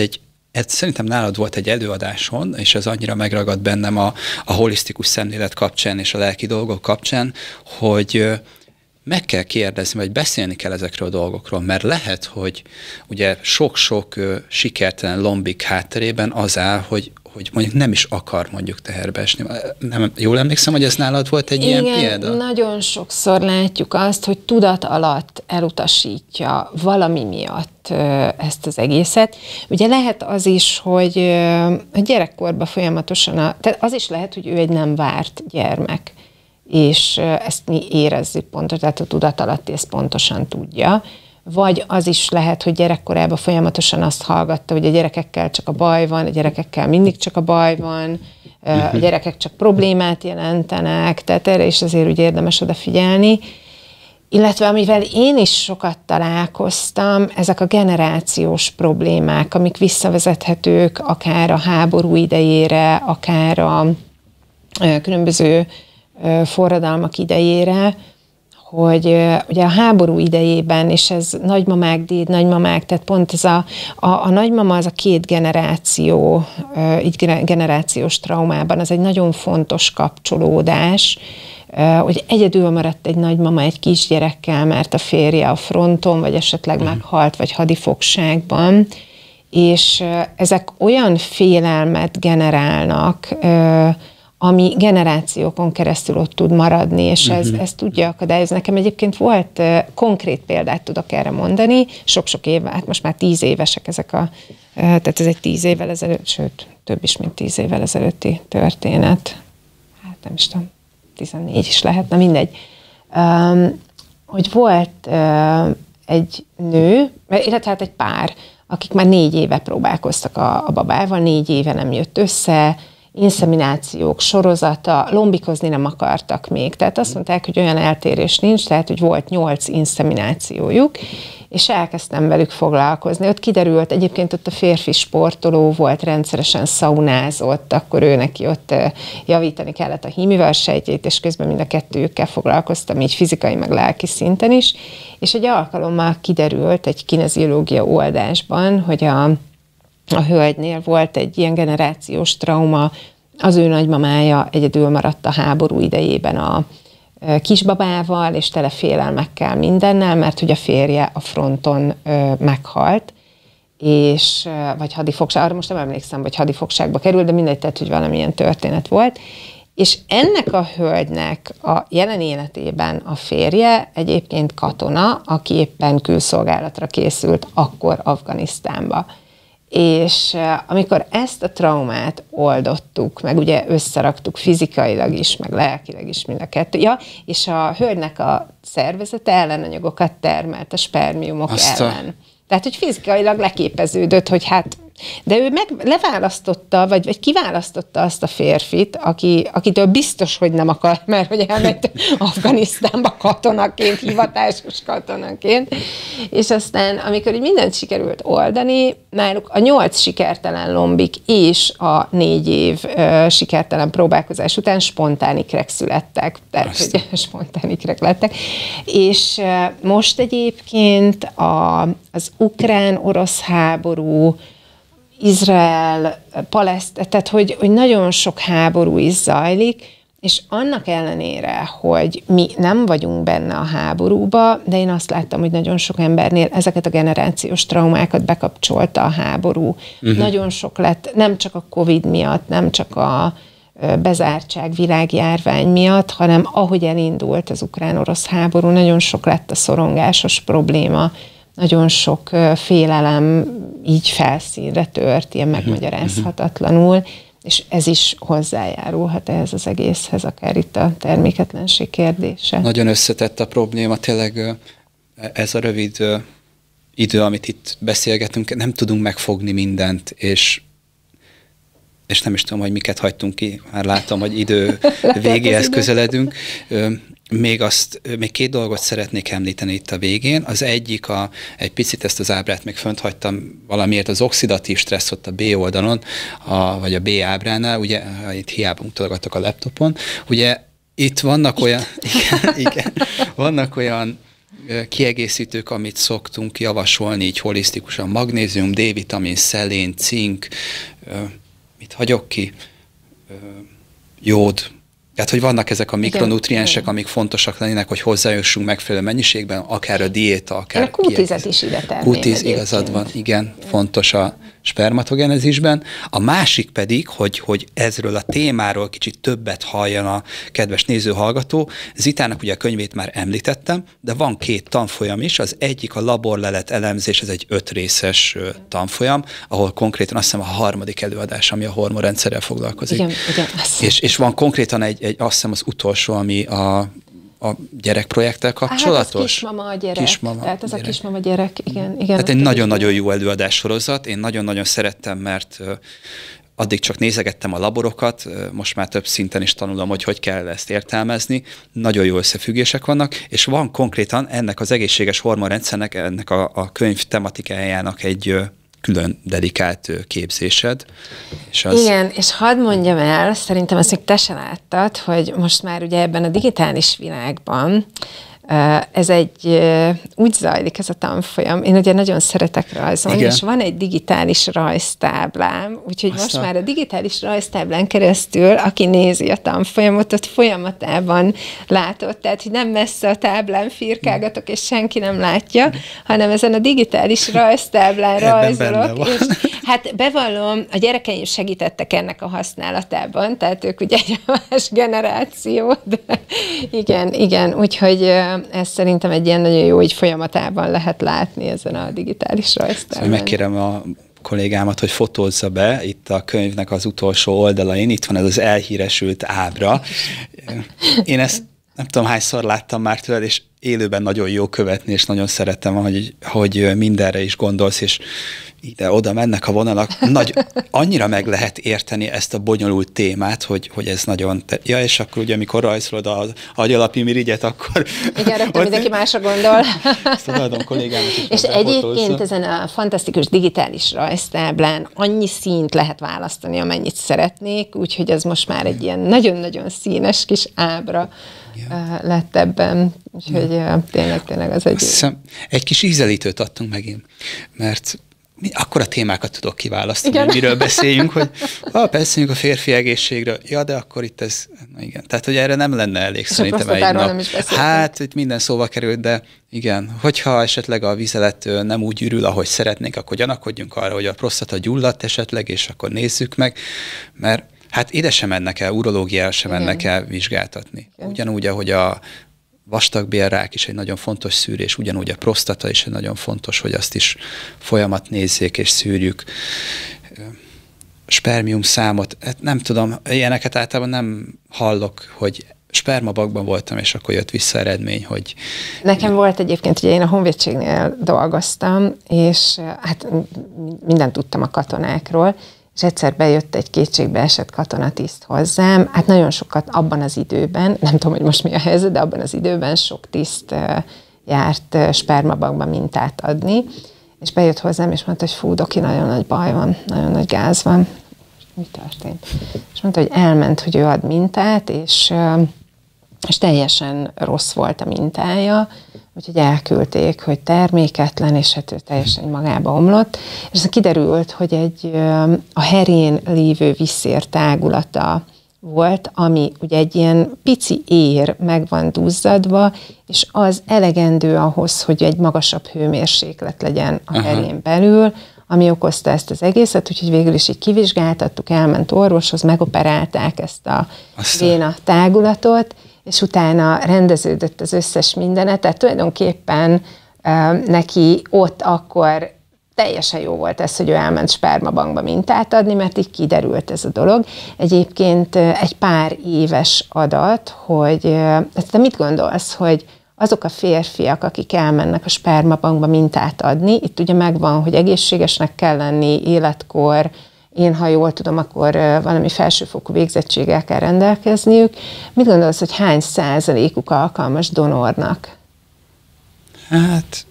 ez szerintem nálad volt egy előadáson, és ez annyira megragad bennem a, a holisztikus szemlélet kapcsán és a lelki dolgok kapcsán, hogy meg kell kérdezni, vagy beszélni kell ezekről a dolgokról, mert lehet, hogy ugye sok-sok ö, sikertelen lombik hátterében az áll, hogy, hogy mondjuk nem is akar mondjuk teherbe esni. Nem, jól emlékszem, hogy ez nálad volt egy Igen, ilyen példa? Nagyon sokszor látjuk azt, hogy tudat alatt elutasítja valami miatt ö, ezt az egészet. Ugye lehet az is, hogy ö, a gyerekkorban folyamatosan, a, tehát az is lehet, hogy ő egy nem várt gyermek, és ezt mi érezzük pontosan, tehát a tudatalatti ezt pontosan tudja. Vagy az is lehet, hogy gyerekkorában folyamatosan azt hallgatta, hogy a gyerekekkel csak a baj van, a gyerekekkel mindig csak a baj van, a gyerekek csak problémát jelentenek, tehát erre is azért úgy érdemes odafigyelni. Illetve amivel én is sokat találkoztam, ezek a generációs problémák, amik visszavezethetők akár a háború idejére, akár a különböző forradalmak idejére, hogy ugye a háború idejében, és ez nagymamák, déd, nagymamák, tehát pont ez a, a, a nagymama az a két generáció, így generációs traumában, az egy nagyon fontos kapcsolódás, hogy egyedül maradt egy nagymama egy kisgyerekkel, mert a férje a fronton, vagy esetleg meghalt, vagy hadifogságban, és ezek olyan félelmet generálnak, ami generációkon keresztül ott tud maradni, és ez, uh-huh. ez tudja akadályozni. Nekem egyébként volt, uh, konkrét példát tudok erre mondani, sok-sok év, hát most már tíz évesek ezek a, uh, tehát ez egy tíz évvel ezelőtt, sőt, több is, mint tíz évvel ezelőtti történet. Hát nem is tudom, tizennégy is lehet, na mindegy. Um, hogy volt uh, egy nő, illetve hát egy pár, akik már négy éve próbálkoztak a, a babával, négy éve nem jött össze, inszeminációk sorozata, lombikozni nem akartak még. Tehát azt mondták, hogy olyan eltérés nincs, tehát hogy volt nyolc inszeminációjuk, és elkezdtem velük foglalkozni. Ott kiderült, egyébként ott a férfi sportoló volt, rendszeresen szaunázott, akkor ő neki ott javítani kellett a hímivel sejtjét, és közben mind a kettőjükkel foglalkoztam, így fizikai, meg lelki szinten is. És egy alkalommal kiderült egy kineziológia oldásban, hogy a A hölgynél volt egy ilyen generációs trauma, az ő nagymamája egyedül maradt a háború idejében a kisbabával, és tele félelmekkel mindennel, mert hogy a férje a fronton meghalt, és, vagy hadifogság, arra most nem emlékszem, vagy hadifogságba került, de mindegy, tehát, hogy valamilyen történet volt. És ennek a hölgynek a jelen életében a férje egyébként katona, aki éppen külszolgálatra készült akkor Afganisztánba. És amikor ezt a traumát oldottuk, meg ugye összeraktuk fizikailag is, meg lelkileg is mind a kettő, ja, és a hölgynek a szervezete ellenanyagokat termelt a spermiumok Azt ellen. A... Tehát, hogy fizikailag leképeződött, hogy hát, de ő meg leválasztotta, vagy, vagy kiválasztotta azt a férfit, aki, akitől biztos, hogy nem akar, mert hogy elment Afganisztánba katonaként, hivatásos katonaként, és aztán, amikor így mindent sikerült oldani, náluk a nyolc sikertelen lombik és a négy év uh, sikertelen próbálkozás után spontán ikrek születtek, tehát, hogy spontán ikrek lettek, és uh, most egyébként a, az ukrán-orosz háború, Izrael, Palesztin, tehát hogy, hogy nagyon sok háború is zajlik, és annak ellenére, hogy mi nem vagyunk benne a háborúba, de én azt láttam, hogy nagyon sok embernél ezeket a generációs traumákat bekapcsolta a háború. Uh-huh. Nagyon sok lett, nem csak a Covid miatt, nem csak a bezártság, világjárvány miatt, hanem ahogy elindult az ukrán-orosz háború, nagyon sok lett a szorongásos probléma, nagyon sok félelem így felszínre tört, ilyen megmagyarázhatatlanul, és ez is hozzájárulhat ehhez az egészhez, akár itt a terméketlenség kérdése. Nagyon összetett a probléma, tényleg ez a rövid idő, amit itt beszélgetünk, nem tudunk megfogni mindent, és és nem is tudom, hogy miket hagytunk ki, már látom, hogy idő végéhez közeledünk. Még, azt, még két dolgot szeretnék említeni itt a végén. Az egyik, a, egy picit ezt az ábrát még fönt hagytam valamiért, az oxidatív stressz ott a B oldalon, a, vagy a B ábránál, ugye itt hiába mutogatok a laptopon, ugye itt vannak olyan, igen, igen, vannak olyan kiegészítők, amit szoktunk javasolni, így holisztikusan, magnézium, D-vitamin, szelén, cink, mit hagyok ki, jód. Tehát, hogy vannak ezek a mikronutriensek, amik fontosak lennének, hogy hozzájussunk megfelelő mennyiségben, akár a diéta, akár... Én a kú tízet is ide tenném. kú tíz, igazad van, igen, fontos a spermatogenezisben. A másik pedig, hogy, hogy ezről a témáról kicsit többet halljon a kedves néző-hallgató. Zitának ugye a könyvét már említettem, de van két tanfolyam is. Az egyik a laborlelet elemzés, ez egy öt részes tanfolyam, ahol konkrétan azt hiszem a harmadik előadás, ami a hormonrendszerrel foglalkozik. Igen, igen. És, és van konkrétan egy, egy, azt hiszem az utolsó, ami a a gyerekprojekttel kapcsolatos. Hát az kismama a gyerek. Kismama Tehát ez gyerek. a kismama gyerek, igen. igen Tehát egy nagyon-nagyon jó előadás sorozat. Én nagyon-nagyon szerettem, mert addig csak nézegettem a laborokat, most már több szinten is tanulom, hogy hogy kell ezt értelmezni. Nagyon jó összefüggések vannak, és van konkrétan ennek az egészséges hormonrendszernek, ennek a, a könyv tematikájának egy külön dedikált képzésed. És az... Igen, és hadd mondjam el, szerintem ezt még te se láttad, hogy most már ugye ebben a digitális világban ez egy, úgy zajlik ez a tanfolyam. Én ugye nagyon szeretek rajzolni, igen. És van egy digitális rajztáblám, úgyhogy Aztán... most már a digitális rajztáblán keresztül, aki nézi a tanfolyamot, ott folyamatában látott, tehát hogy nem messze a táblán firkálgatok, és senki nem látja, hanem ezen a digitális rajztáblán rajzolok, és hát bevallom, a gyerekeim segítettek ennek a használatában, tehát ők ugye egy más generáció, de igen, igen, úgyhogy ez szerintem egy ilyen nagyon jó így folyamatában lehet látni ezen a digitális rajztárban. Szóval megkérem a kollégámat, hogy fotózza be itt a könyvnek az utolsó oldalain, itt van ez az elhíresült ábra. Én ezt nem tudom hányszor láttam már tőled, és élőben nagyon jó követni, és nagyon szeretem, hogy, hogy mindenre is gondolsz, és ide-oda mennek a vonalak. Nagy, annyira meg lehet érteni ezt a bonyolult témát, hogy, hogy ez nagyon... Te, ja, és akkor ugye, amikor rajzolod az agyalapi mirigyet, akkor... Igen, rögtön mindenki másra gondol. Ezt adom kollégának is. És egyébként ezen a fantasztikus digitális rajztáblán annyi színt lehet választani, amennyit szeretnék, úgyhogy ez most már egy ilyen nagyon-nagyon színes kis ábra ja. lett ebben. Úgyhogy ja. tényleg, tényleg az egy... Hiszem, egy kis ízelítőt adtunk megint, mert akkor a témákat tudok kiválasztani, igen. Miről beszéljünk, hogy ah, beszéljünk a férfi egészségről, ja, de akkor itt ez, na igen, tehát, hogy erre nem lenne elég és szerintem egy nap. Hát, itt minden szóba került, de igen, hogyha esetleg a vizelet nem úgy ürül, ahogy szeretnénk, akkor gyanakodjunk arra, hogy a prostata gyulladt esetleg, és akkor nézzük meg, mert hát ide sem mennek el, urológiára sem mennek el vizsgáltatni. Igen. Ugyanúgy, ahogy a vastagbélrák is egy nagyon fontos szűrés, ugyanúgy a prostata is egy nagyon fontos, hogy azt is folyamat nézzék és szűrjük. Spermium számot, hát nem tudom, ilyeneket általában nem hallok, hogy spermabakban voltam, és akkor jött vissza eredmény, hogy... Nekem volt egyébként, ugye én a honvédségnél dolgoztam, és hát mindent tudtam a katonákról, és egyszer bejött egy kétségbeesett katonatiszt hozzám, hát nagyon sokat abban az időben, nem tudom, hogy most mi a helyzet, de abban az időben sok tiszt járt spermabankba mintát adni, és bejött hozzám, és mondta, hogy fú, doki, nagyon nagy baj van, nagyon nagy gáz van. Mi történt? És mondta, hogy elment, hogy ő ad mintát, és, és teljesen rossz volt a mintája, úgyhogy elküldték, hogy terméketlen, és hát ő teljesen magába omlott. És ez kiderült, hogy egy a herén lévő viszér tágulata volt, ami ugye egy ilyen pici ér meg van duzzadva, és az elegendő ahhoz, hogy egy magasabb hőmérséklet legyen a herén belül, ami okozta ezt az egészet, úgyhogy végül is így kivizsgáltattuk, elment orvoshoz, megoperálták ezt a véna tágulatot, és utána rendeződött az összes mindenet, tehát tulajdonképpen uh, neki ott akkor teljesen jó volt ez, hogy ő elment spermabankba mintát adni, mert így kiderült ez a dolog. Egyébként uh, egy pár éves adat, hogy uh, te mit gondolsz, hogy azok a férfiak, akik elmennek a spermabankba mintát adni, itt ugye megvan, hogy egészségesnek kell lenni, életkor, én, ha jól tudom, akkor valami felsőfokú végzettséggel kell rendelkezniük. Mit gondolsz, hogy hány százalékuk alkalmas donornak? Hát,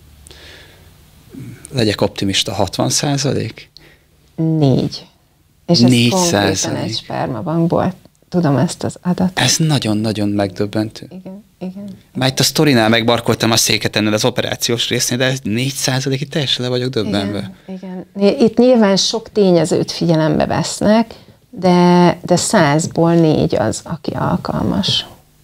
legyek optimista, hatvan százalék? Négy. És ez Négy konkrétan százalék. egy spermabankból tudom ezt az adatot. Ez nagyon-nagyon megdöbbentő. Igen, igen. Már itt a sztorinál megbarkoltam a széket ennél az operációs résznél, de négy százalékig teljesen le vagyok döbbenve. Igen, igen. Itt nyilván sok tényezőt figyelembe vesznek, de, de százból négy az, aki alkalmas.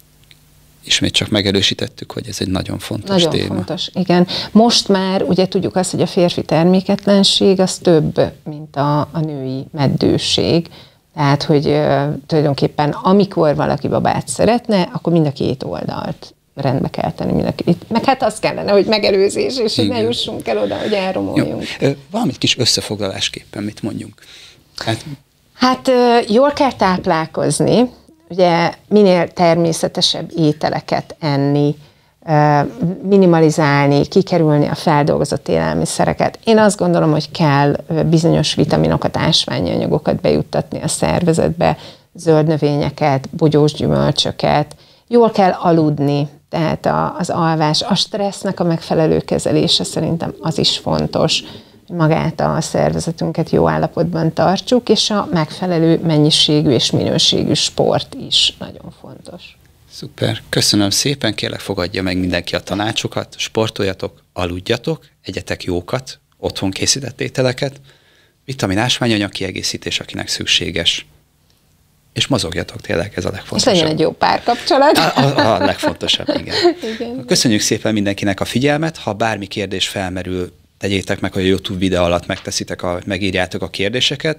Ismét csak megerősítettük, hogy ez egy nagyon fontos nagyon téma. Nagyon fontos, igen. Most már ugye tudjuk azt, hogy a férfi terméketlenség az több, mint a, a női meddőség. Tehát, hogy uh, tulajdonképpen amikor valaki babát szeretne, akkor mind a két oldalt rendbe kell tenni. Mind a két. Meg hát az kellene, hogy megelőzés, és hogy ne jussunk el oda, hogy elromoljunk. Jó. Valamit kis összefoglalásképpen mit mondjunk? Hát, hát uh, jól kell táplálkozni, ugye minél természetesebb ételeket enni, minimalizálni, kikerülni a feldolgozott élelmiszereket. Én azt gondolom, hogy kell bizonyos vitaminokat, ásványi anyagokat bejuttatni a szervezetbe, zöld növényeket, bogyós gyümölcsöket. Jól kell aludni, tehát az alvás, a stressznek a megfelelő kezelése szerintem az is fontos, hogy magát a szervezetünket jó állapotban tartsuk, és a megfelelő mennyiségű és minőségű sport is nagyon fontos. Szuper, köszönöm szépen, kérlek fogadja meg mindenki a tanácsokat, sportoljatok, aludjatok, egyetek jókat, otthon készített ételeket, vitamin ásványanyag kiegészítés, akinek szükséges. És mozogjatok tényleg, ez a legfontosabb. És legyen egy jó párkapcsolat. A, a, a legfontosabb, igen. igen. Köszönjük szépen mindenkinek a figyelmet, ha bármi kérdés felmerül, tegyétek meg, hogy a YouTube videó alatt megteszitek, a, megírjátok a kérdéseket.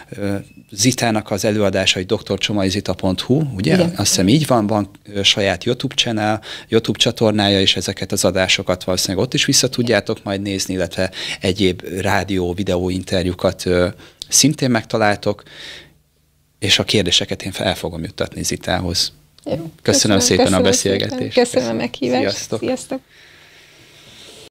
Zitának az előadása, hogy doktor csomai zita pont hu, ugye? Igen. Azt hiszem így van, van saját YouTube channel, YouTube csatornája, és ezeket az adásokat valószínűleg ott is vissza tudjátok majd nézni, illetve egyéb rádió, videó interjúkat szintén megtaláltok, és a kérdéseket én el fogom juttatni Zitához. Jó. Köszönöm, Köszönöm szépen Köszönöm a beszélgetést. Szépen. Köszönöm a meghívást. Sziasztok. Sziasztok.